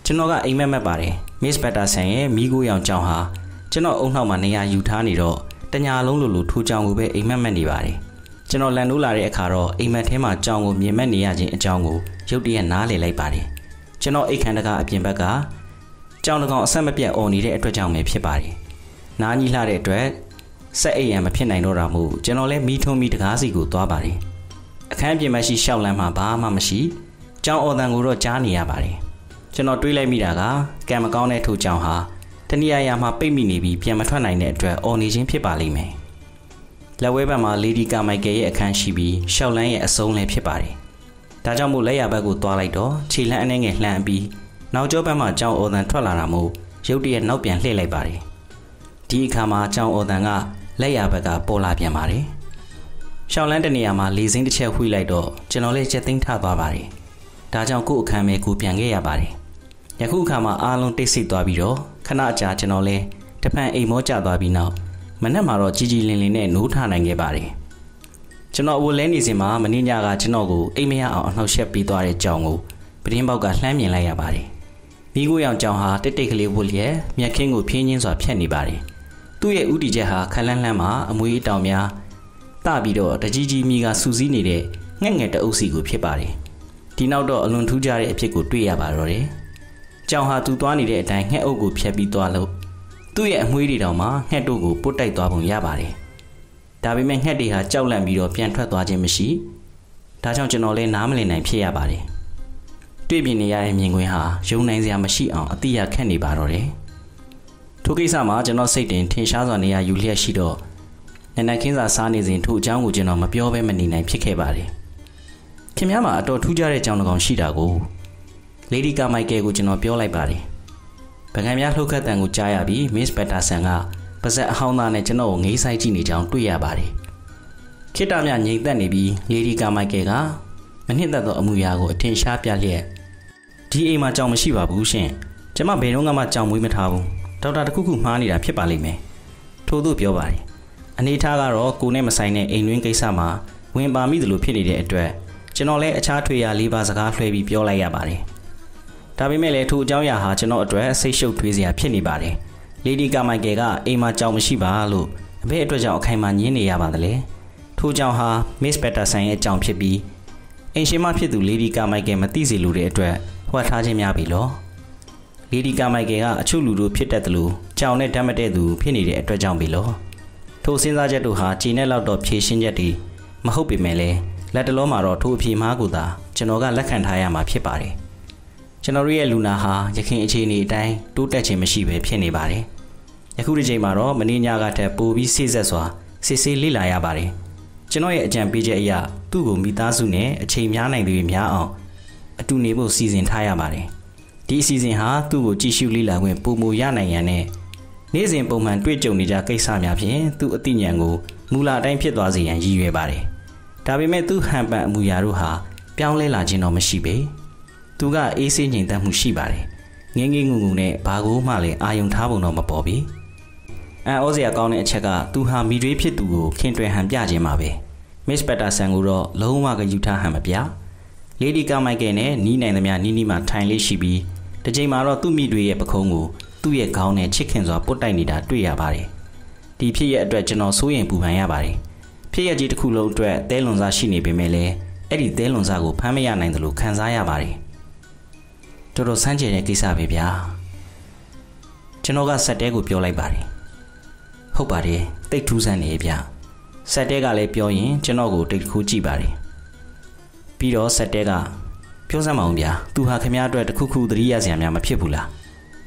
Speaker 1: ကျွန်တော်ကအိမ်မက်မက်ပါတယ် Miss Patterson ရဲ့မိကိုရောင်ကြောင်ဟာကျွန်တော်အုံနောက်မှာနေရာယူထားနေတော့တညာလုံးလိုလိုထိုးကြောင်ကိုပဲအိမ်မက်မက်နေပါတယ်ကျွန်တော်လန်နိုးလာတဲ့အခါတော့အိမ်မက်ထဲမှာကြောင်ကိုမြင်မက်နေရခြင်းအကြောင်းကိုရုတ်တရက်နားလည်လိုက်ပါတယ်ကျွန်တော်အိတ်ခမ်းတကအပြင်ဘက်ကကြောင်တကောင်အဆက်မပြတ်អော်နေတဲ့အတွက်ကြောင့်ပဲဖြစ်ပါတယ်နားကြီးလှတဲ့အတွက်ဆက်အိမ်ရံမဖြစ်နိုင်တော့တာမို့ကျွန်တော်လည်းမီးထုံးပြီးတကားစီကိုသွားပါတယ်အခန်းပြင်မရှိရှောက်လန်းမှာဘာမှမရှိကြောင်အော်တန်ကိုတော့ကြားနေရပါတယ်ကျွန်တော်တွေးလိုက်မိတာကကံမကောင်းတဲ့ထိုကြောင်ဟာတနည်းအားမှာပိတ်မိနေပြီးပြန်မထွက်နိုင်တဲ့အတွက်အော်နေခြင်းဖြစ်ပါလိမ့်မယ်လက်ဝဲဘက်မှာလေဒီကာမိုက်ကယ်ရဲ့အခန်းရှိပြီးရှောက်လန်းရဲ့အစုံလည်းဖြစ်ပါတယ်ဒါကြောင့်မို့လက်ရဘက်ကိုသွားလိုက်တော့ခြေလှမ်းအနှဲငယ်လှမ်းပြီးနောက်ကျောဘက်မှာကြောင်အော်တန်ထွက်လာတာမို့ရုတ်တရက်နောက်ပြန်လှည့်လိုက်ပါတယ်ဒီအခါမှာကြောင်အော်တန်ကလက်ရဘက်ကပေါ်လာပြန်ပါတယ်ရှောက်လန်းတနေရာမှာလေစိမ်းတစ်ချက်ဝှေ့လိုက်တော့ကျွန်တော်လည်းချက်သိမ်းထသွားပါတယ်ဒါကြောင့်ကို့အခန်းမဲကိုပြန်ခဲ့ရပါတယ်ယခုအခါမှာအားလုံးတိတ်ဆိတ်သွားပြီးတော့ခဏကြာကျွန်တော်လည်းတဖန်အိမ်မောကျသွားပြီးနောက်မနက်မှာတော့ကြီးကြီးလင်းလင်းနဲ့နိုးထနိုင်ခဲ့ပါတယ်ကျွန်တော်အဝလဲနေစဉ်မှာမင်းညကကျွန်တော်ကိုအိမ်မရအောင်အနှောက်ယှက်ပြီးသွားတဲ့ကြောင်ကိုပတင်းပေါက်ကလှမ်းမြင်လိုက်ရပါတယ်မိကိုရောင်ကြောင်ဟာတိတ်တိတ်ကလေးဝတ်လျက်မျက်ခင်းကိုဖြင်းချင်းစွာဖြတ်နေပါတယ်သူ့ရဲ့ဥတီချက်ဟာခလန်းလန်းမှာအမွေးတောင်များတပြီးတော့တကြီးကြီးမိကစူးစီးနေတဲ့ငှက်ငယ်တအုပ်စီကိုဖြစ်ပါတယ်ဒီနောက်တော့အလွန်ထူးခြားတဲ့အဖြစ်ကိုတွေ့ရပါတော့တယ်ကြောင်ဟာသူသွားနေတဲ့အတိုင်းငှက်အုပ်ကိုဖြတ်ပြီးသွားလို့သူ့ရဲ့အမွေးတွေတောင်မှငှက်တို့ကိုပုတ်တိုက်သွားပုံရပါတယ်ဒါပေမဲ့ငှက်တွေဟာကြောက်လန့်ပြီးတော့ပြန်ထွက်သွားခြင်းမရှိဒါကြောင့်ကျွန်တော်လည်းနားမလည်နိုင်ဖြစ်ရပါတယ်တွေ့မြင်နေရတဲ့မြင်ကွင်းဟာယုံနိုင်စရာမရှိအောင်အတိအခက်နေပါတော့တယ်ထိုကိစ္စမှာကျွန်တော်စိတ်တင်ထင်ရှားစွာနေရာယူလျက်ရှိတော့နနက်ခင်းစာစားနေစဉ်ထိုအကြောင်းကိုကျွန်တော်မပြောဘဲမနေနိုင်ဖြစ်ခဲ့ပါတယ်ခင်ဗျားမှာအတော်ထူးခြားတဲ့ကြောင်တကောင်ရှိတာကိုလေဒီကာမိုက်ကယ်ကိုကျွန်တော်ပြောလိုက်ပါတယ်ဗကံများလှုပ်ခတ်တန်ကိုကြားရပြီး Miss Patterson ကပါဇက်အဟောင်းသားနဲ့ကျွန်တော်ကိုငေးဆိုင်ကြည့်နေကြောင်းတွေ့ရပါတယ်ခေတ္တမြငြိမ်သက်နေပြီးလေဒီကာမိုက်ကယ်ကမနှစ်သက်သောအမှုရာကိုအထင်ရှားပြလျက်ဒီအိမ်မှာကြောင်မရှိပါဘူးရှင်ကျွန်မဘယ်တော့မှကြောင်မွေးမထားဘူးဒေါက်တာတခုခုမှားနေတာဖြစ်ပါလိမ့်မယ်ထို့သူပြောပါတယ်အနေထားကတော့ကိုနဲ့မဆိုင်တဲ့အိမ်တွင်းကိစ္စမှာဝင်ပါမိသလိုဖြစ်နေတဲ့အတွက်ကျွန်တော်လည်းအခြားထွေရာလေးပါစကားလွှဲပြီးပြောလိုက်ရပါတယ်ဒါပေမဲ့လည်းထိုအကြောင်းအရာဟာကျွန်တော်အတွက်စိတ်ရှုပ်ထွေးစရာဖြစ်နေပါတယ်လေဒီကာမိုက်ကယ်ကအိမ်မှာကြောင်မရှိပါလို့အဖေအတွက်ကြောင့်အခိုင်အမာညင်းနေရပါသလဲထိုကြောင့်ဟာ Miss Patterson ရဲ့အကြောင်းဖြစ်ပြီးအိမ်ရှင်မဖြစ်သူလေဒီကာမိုက်ကယ်မသိစေလိုတဲ့အတွက်ဟွက်ထားခြင်းများပြီလို့လေဒီကာမိုက်ကယ်ကအချို့လူတို့ဖြစ်တတ်တယ်လို့ကြောင်နဲ့ဓာတ်မတည့်သူဖြစ်နေတဲ့အတွက်ကြောင့်ပြီလို့ထိုစဉ်းစားချက်တို့ဟာခြေနဲ့လောက်တော့ဖြေရှင်းချက်တွေမဟုတ်ပေမဲ့လည်းလက်တလုံးမှာတော့ထိုအဖြေမှားကိုသာကျွန်တော်ကလက်ခံထားရမှာဖြစ်ပါတယ်ကျွန်တော်ရဲ့လူနာဟာရခင်အခြေအနေအတိုင်းတိုးတက်ခြင်းမရှိဘဲဖြစ်နေပါတယ်ယခုဒီချိန်မှာတော့မင်းညကထက်ပိုပြီးစိတ်ဆက်စွာစစ်ဆေးလေ့လာရပါတယ်ကျွန်တော်ရဲ့အကြံပေးချက်အရသူ့ကိုမိသားစုနဲ့အချိန်များနိုင်သူတွေများအောင်အတူနေဖို့စီစဉ်ထားရပါတယ်ဒီအစီအစဉ်ဟာသူ့ကိုကြည့်ရှုလေ့လာခွင့်ပုံမူရနိုင်ရန်နဲ့နေ့စဉ်ပုံမှန်တွေ့ကြုံနေကြကိစ္စများဖြင့်သူ့အသိဉာဏ်ကိုမူလအတိုင်းဖြစ်သွားစေရန်ရည်ရွယ်ပါတယ်ဒါပေမဲ့သူ့ဟန်ပန်အမူအရာတို့ဟာပြောင်းလဲလာခြင်းတော့မရှိပေသူကအေးဆေးငြိမ်သက်မှုရှိပါတယ်ငင်းငင်းငုံငုံနဲ့ဘာကိုမှလည်းအာယုံထားပုံတော့မပေါ်ပြီအန်ဩစရာကောင်းတဲ့အချက်ကသူဟာမိတွေးဖြစ်သူကိုခင်တွယ်ဟန်ပြခြင်းပါပဲ Miss Patterson ကိုတော့လုံးဝကယူထားဟန်မပြလေဒီကာမိုက်ကယ်နဲ့နီးနိုင်သမျှနီးနီးမှထိုင်လေးရှိပြီးတစ်ချိန်မှာတော့သူ့မိတွေရဲ့ပခုံးကိုသူ့ရဲ့ခေါင်းနဲ့ချစ်ခင်စွာပုတ်တိုက်နေတာတွေ့ရပါတယ်ဒီဖြစ်ရဲ့အတွက်ကျွန်တော်စိုးရိမ်ပူပန်ရပါတယ်ဖြစ်ရဲ့ကြီးတစ်ခုလုံးအတွက်သဲလွန်စားရှိနေပေမဲ့လည်းအဲ့ဒီသဲလွန်စားကိုဖမ်းမရနိုင်တယ်လို့ခံစားရပါတယ်တော်တော်ဆန်းကျင်တဲ့ကိစ္စပဲဗျာကျွန်တော်ကဆက်တဲကိုပြောလိုက်ပါတယ်ဟုတ်ပါတယ်တိတ်ထူးဆန်းနေဗျာဆက်တဲကလည်းပြောရင်ကျွန်တော်ကိုတိတ်တစ်ခုကြည့်ပါတယ်ပြီးတော့ဆက်တဲကပြောစမ်းမအောင်ဗျာသူဟာခင်ဗျားအတွက်တခုခုသတိရစရာများမဖြစ်ဘူးလား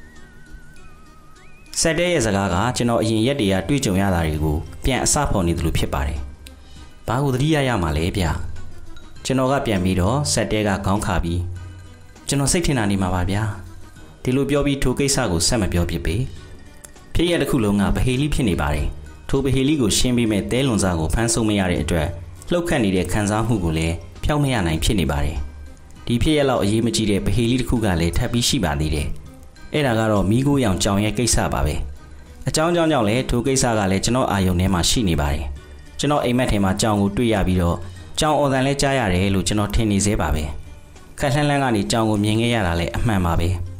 Speaker 1: ဆက်တဲရဲ့စကားကကျွန်တော်အရင်ရက်တည်းကတွေ့ကြုံရတာတွေကိုပြန်အစဖော်နေတယ်လို့ဖြစ်ပါတယ်ဘာကိုသတိရရမှာလဲဗျာကျွန်တော်ကပြန်ပြီးတော့ဆက်တဲကခေါင်းခါပြီးကျွန်တော်စိတ်ထင်တာနေမှာပါဗျာဒီလိုပြောပြီးထိုကိစ္စကိုဆက်မပြောဖြစ်ပေဖြစ်ရတဲ့ခုလုံးကဗဟေလိဖြစ်နေပါတယ်ထိုဗဟေလိကိုရှင်းပြီးမဲ့တဲလွန်စားကိုဖမ်းဆုံးမရတဲ့အတွက်လှုပ်ခတ်နေတဲ့ခံစားမှုကိုလည်းဖျောက်မရနိုင်ဖြစ်နေပါတယ်ဒီဖြစ်ရလောက်အရေးမကြီးတဲ့ဗဟေလိတစ်ခုကလည်းထပ်ပြီးရှိပါသေးတယ်အဲ့ဒါကတော့မိကိုရောင်ကြောင်ရဲ့ကိစ္စပါပဲအကြောင်းကြောင့်ကြောင့်လည်းထိုကိစ္စကလည်းကျွန်တော်အာယုံထဲမှာရှိနေပါတယ်ကျွန်တော်အိမ်မက်ထဲမှာကြောင်ကိုတွေ့ရပြီးတော့ကြောင်အော်တန်လဲကြားရတယ်လို့ကျွန်တော်ထင်နေသေးပါပဲခက်လှမ်းလှမ်းကနေကြောင်ကိုမြင်ခဲ့ရတာလည်းအမှန်ပါပဲ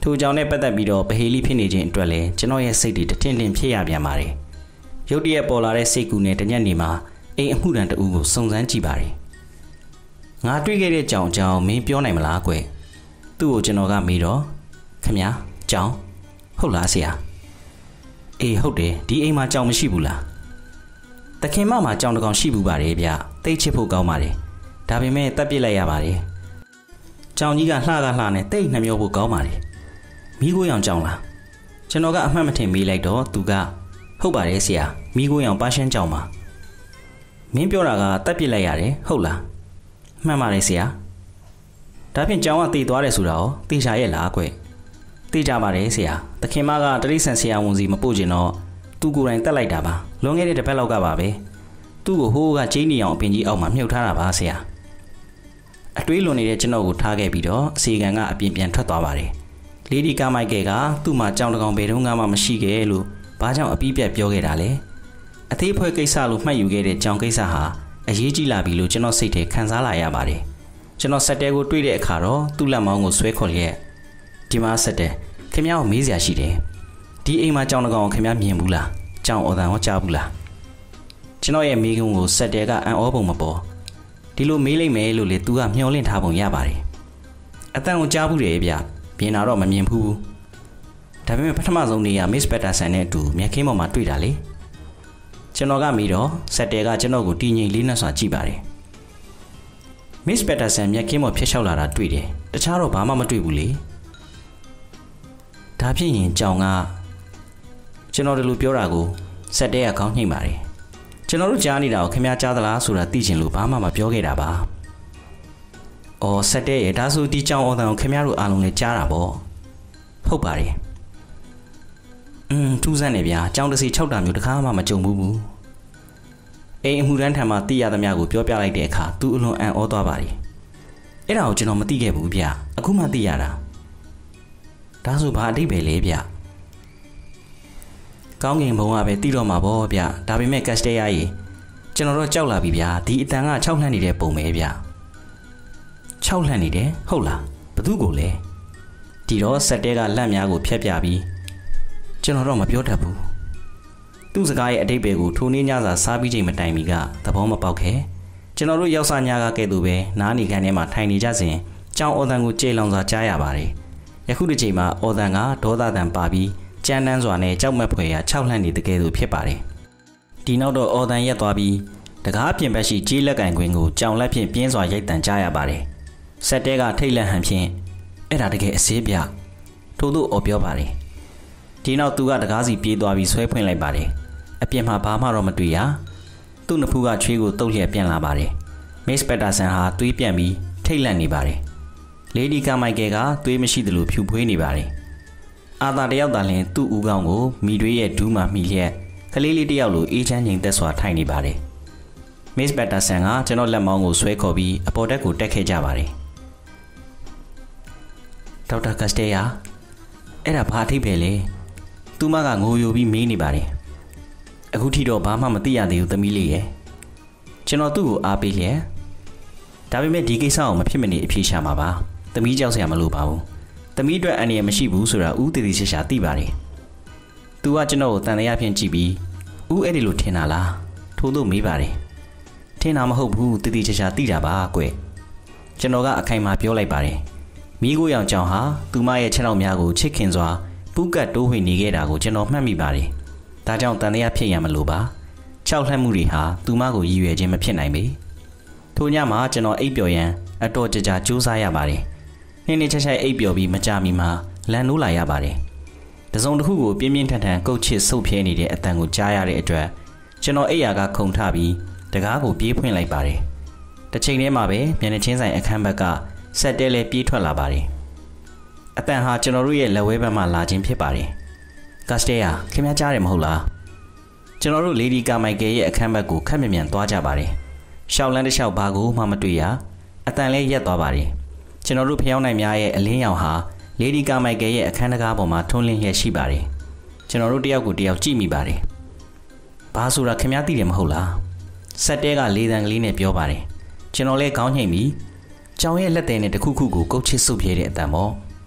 Speaker 1: ထိုကြောင့်နဲ့ပတ်သက်ပြီးတော့ဗဟေလိဖြစ်နေခြင်းအတွက်လည်းကျွန်တော်ရဲ့စိတ်တွေတထင်ထင်ဖြစ်ရပြန်ပါတယ်ရုတ်တရက်ပေါ်လာတဲ့စိတ်ကူနဲ့တညက်နေမှာအိမ်အမှုတန်တူကိုစုံစမ်းကြည့်ပါတယ်ငါတွေ့ခဲ့တဲ့ကြောင်ကြောင်မင်းပြောနိုင်မလားကွသူ့ကိုကျွန်တော်ကမေးတော့ခမညာကြောင်ဟုတ်လားဆရာအေးဟုတ်တယ်ဒီအိမ်မှာကြောင်မရှိဘူးလားတခင်မမှာကြောင်တစ်ကောင်ရှိဘူးပါတယ်ဗျတိတ်ချစ်ဖို့ကောင်းပါတယ်ဒါပေမဲ့တက်ပစ်လိုက်ရပါတယ်ကြောင်ကြီးကလှကလှနဲ့တိတ်နှမျောဖို့ကောင်းပါတယ်မိခိုးရောင်ကြောင်လားကျွန်တော်ကအမှတ်မထင်မေးလိုက်တော့သူကဟုတ်ပါတယ်ဆရာမိခိုးရောင်ပါရှန်းကြောင်ပါမင်းပြောတာကတက်ပစ်လိုက်ရတယ်ဟုတ်လားမှန်ပါတယ်ဆရာဒါဖြင့်ကြောင်ကတည်သွားတယ်ဆိုတာရောသိချရဲ့လားကွသိကြပါတယ်ဆရာတခင်မကတရိษံဆရာဝန်စီမပို့ကျင်တော့သူကိုယ်တိုင်တက်လိုက်တာပါလွန်ခဲ့တဲ့တစ်ပတ်လောက်ကပါပဲသူ့ကိုဟိုးကကျင်းနေအောင်အပင်ကြီးအောက်မှာမြှုပ်ထားတာပါဆရာအတွေးလွန်နေတဲ့ကျွန်တော်ကိုထားခဲ့ပြီးတော့အစီကံကအပြင်ပြန်ထွက်သွားပါတယ်လေဒီကာမိုက်ကယ်ကသူ့မှာကြောင်တကောင်ဘယ်တော့မှမရှိခဲ့လို့ဘာကြောင့်အပီးပြတ်ပြောခဲ့တာလဲအသေးဖွဲကိစ္စလို့မှတ်ယူခဲ့တဲ့ကြောင်ကိစ္စဟာအရေးကြီးလာပြီလို့ကျွန်တော်စိတ်ထဲခံစားလာရပါတယ်ကျွန်တော်ဆက်တဲကိုတွေ့တဲ့အခါတော့သူ့လက်မောင်းကိုဆွဲခေါ်လျက်ဒီမှာဆက်တဲခင်ဗျားကိုမေးစရာရှိတယ်ဒီအိမ်မှာကြောင်တကောင်ခင်ဗျားမြင်ဘူးလားကြောင်အော်တန်ဟောကြားဘူးလားကျွန်တော်ရဲ့မိကုံကိုဆက်တဲကအံ့ဩပုံမပေါ်ဒီလိုမေးလိုက်မယ်လို့လေသူကမျှော်လင့်ထားပုံရပါတယ်အတန်ကိုကြားဘူးတယ်ဗျမြင်တာတော့မမြင်ဘူးဒါပေမဲ့ပထမဆုံးနေ့က Miss Patterson နဲ့အတူမျက်ခင်းပေါ်မှာတွေ့တာလေကျွန်တော်ကမိတော့ဆက်တဲကကျွန်တော်ကိုတီးငိမ်လေးနဲ့စွာကြည့်ပါတယ် Miss Patterson မျက်ခင်းပေါ်ဖျက်လျှောက်လာတာတွေ့တယ်တခြားတော့ဘာမှမတွေ့ဘူးလေဒါဖြစ်ရင်ကြောင်ကကျွန်တော်တို့လိုပြောတာကိုဆက်တဲကခေါင်းညှိပါတယ်ကျွန်တော်တို့ကြားနေတာကိုခင်ဗျားကြားသလားဆိုတာသိချင်လို့ဘာမှမပြောခဲ့တာပါ။အော်ဆက်တဲ့ရဲ့ဒါဆိုဒီကြောင်အော်တန်ကိုခင်ဗျားတို့အားလုံးလည်းကြားတာပေါ့။ဟုတ်ပါတယ်။อืมထူးဆန်းနေဗျာကြောင်တစီ၆တာမျိုးတခါမှမကြုံဘူးဘူး။အိမ်အမှုရန်ထံမှာသိရသမျှကိုပြောပြလိုက်တဲ့အခါသူအလွန်အံ့ဩသွားပါတယ်။အဲ့ဒါကိုကျွန်တော်မသိခဲ့ဘူးဗျ။အခုမှသိရတာ။ဒါဆိုဘာအဓိပ္ပာယ်လဲဗျ။ကောင်းကင်ဘုံကပဲတီးတော့မှာပေါ့ဗျဒါပေမဲ့ကက်စတေးယားကြီးကျွန်တော်တော့ကြောက်လာပြီဗျာဒီအတန်က၆လှမ်းနေတဲ့ပုံပဲဗျ၆လှမ်းနေတယ်ဟုတ်လားဘသူကိုလဲဒီတော့ဆက်တဲကလက်များကိုဖျက်ပြပြီးကျွန်တော်တော့မပြောတတ်ဘူးသူ့စကားရဲ့အတိတ်ပဲကိုထိုးနေညစာစားပြီးချိန်မတိုင်မီကသဘောမပေါက်ခဲ့ကျွန်တော်တို့ရောက်စားညာကကဲ့သို့ပဲနားနေခံထဲမှာထိုင်နေကြစဉ်ကြောင်အော်တန်ကိုကြေလောင်စွာကြားရပါတယ်ယခုတစ်ချိန်မှာအော်တန်ကဒေါသတန်ပါပြီးကြမ်းတမ်းစွာနဲ့ကြောက်မက်ဖွယ်ရာ၆လှမ်းနေတဲ့ကဲ့သို့ဖြစ်ပါတယ်ဒီနောက်တော့အော်တန်ရက်သွားပြီးတကားပြင်ဘက်ရှိကြေးလက်ကင်ခွင်ကိုကြောင်လက်ဖြင့်ပြင်းစွာရိုက်တန်ကြားရပါတယ်ဆက်တဲကထိတ်လန့်ဟန်ဖြင့်အဲ့ဒါတကယ်အစေးပြထို့သို့အော်ပြောပါတယ်ဒီနောက်သူကတကားစီပြေးသွားပြီးဆွဲဖွင့်လိုက်ပါတယ်အပြင်မှာဘာမှတော့မတွေ့ရသူ့နဖူးကချွေးကိုတုပ်လျက်ပြန်လာပါတယ်မစ်ပက်တာဆန်ဟာသွေးပြန်ပြီးထိတ်လန့်နေပါတယ်လေဒီကာမိုက်ကယ်ကသွေးမရှိသလိုဖြူဖွေးနေပါတယ်အာသာတယောက်သာလျှင်သူ့ဦးခေါင်းကိုမိတွေးရဲ့ဒူးမှမိလျက်ကလေးလေးတယောက်လိုအေးချမ်းငြိမ်သက်စွာထိုင်နေပါတယ်မစ်ပက်တာဆန်ကကျွန်တော်လက်မောင်းကိုဆွဲခေါ်ပြီးအပေါ်တက်ကိုတက်ခဲ့ကြပါတယ်ဒေါက်တာကက်စတေးယာအဲ့ဒါဘာအထိပ်ပဲလဲသူမကငိုယိုပြီးမေးနေပါတယ်အခုထိတော့ဘာမှမသိရသေးဘူးသမီးလေးရဲ့ကျွန်တော်သူ့ကိုအားပေးလျက်ဒါပေမဲ့ဒီကိစ္စကိုမဖြစ်မနေအဖြေရှာမှာပါသမီးကြောက်စရာမလိုပါဘူးသမီးအတွက်အန္တရာယ်မရှိဘူးဆိုတာဦးတည်တည်ချာချာသိပါတယ်။သူကကျွန်တော်ကိုတန်တရားဖြင့်ကြည့်ပြီးဦးအဲ့ဒီလိုထင်တာလားထို့သို့မေးပါတယ်။ထင်တာမဟုတ်ဘူးတည်တည်ချာချာသိတာပါကွ။ကျွန်တော်ကအခိုင်အမာပြောလိုက်ပါတယ်။မိကိုရောင်ကြောင်ဟာသူမရဲ့ခြေထောက်များကိုချစ်ခင်စွာပူးကတ်တိုးဝင်နေခဲ့တာကိုကျွန်တော်မှတ်မိပါတယ်။ဒါကြောင့်တန်တရားဖြစ်ရမလို့ပါ။ခြောက်လှမ်းမှုတွေဟာသူမကိုရည်ရွယ်ခြင်းမဖြစ်နိုင်ပေ။ထိုညမှာကျွန်တော်အိပ်ပျော်ရန်အတော်ကြကြကြိုးစားရပါတယ်။နှင်းနှင်းချိုက်ချိုက်အိပ်ပျော်ပြီးမကြမီမှာလန်နိုးလာရပါတယ်။တစုံတစ်ခုကိုပြင်းပြင်းထန်ထန်ကုတ်ချစ်ဆုပ်ဖြဲနေတဲ့အတန်ကိုကြားရတဲ့အတွက်ကျွန်တော်အိပ်ယာကခုန်ထပြီးတကားကိုပြေးဖွင့်လိုက်ပါတယ်။တစ်ချိန်တည်းမှာပဲမျက်နှာချင်းဆိုင်အခန်းဘက်ကဆက်တဲလဲပြေးထွက်လာပါတယ်။အတန်ဟာကျွန်တော်တို့ရဲ့လက်ဝဲဘက်မှလာခြင်းဖြစ်ပါတယ်။ကက်စတေးယာခင်ဗျားကြားတယ်မဟုတ်လား။ကျွန်တော်တို့လေဒီကာမိုက်ကယ်ရဲ့အခန်းဘက်ကိုခက်မြမြန်သွားကြပါတယ်။ရှောက်လန်းတစ်လျှောက်ဘာကိုမှမတွေ့ရအတန်လဲရက်သွားပါတယ်။ကျွန်တော်တို့ဖျောင်းနိုင်များရဲ့အလင်းရောင်ဟာလေဒီကာမိုက်ကယ်ရဲ့အခန်းတကားပေါ်မှာထွန်းလင်းလျက်ရှိပါတယ်။ကျွန်တော်တို့တယောက်ကိုတယောက်ကြည့်မိပါတယ်။ဘာဆိုတာခင်ဗျားသိတယ်မဟုတ်လား။ဆက်တဲကလေးတန်ကလေးနဲ့ပြောပါတယ်။ကျွန်တော်လဲခေါင်းညှိပြီးကြောင်ရဲ့လက်သေးနဲ့တခုခုကိုကုတ်ချစ်ဆုပ်ပြဲတဲ့အတန်ပေါ့။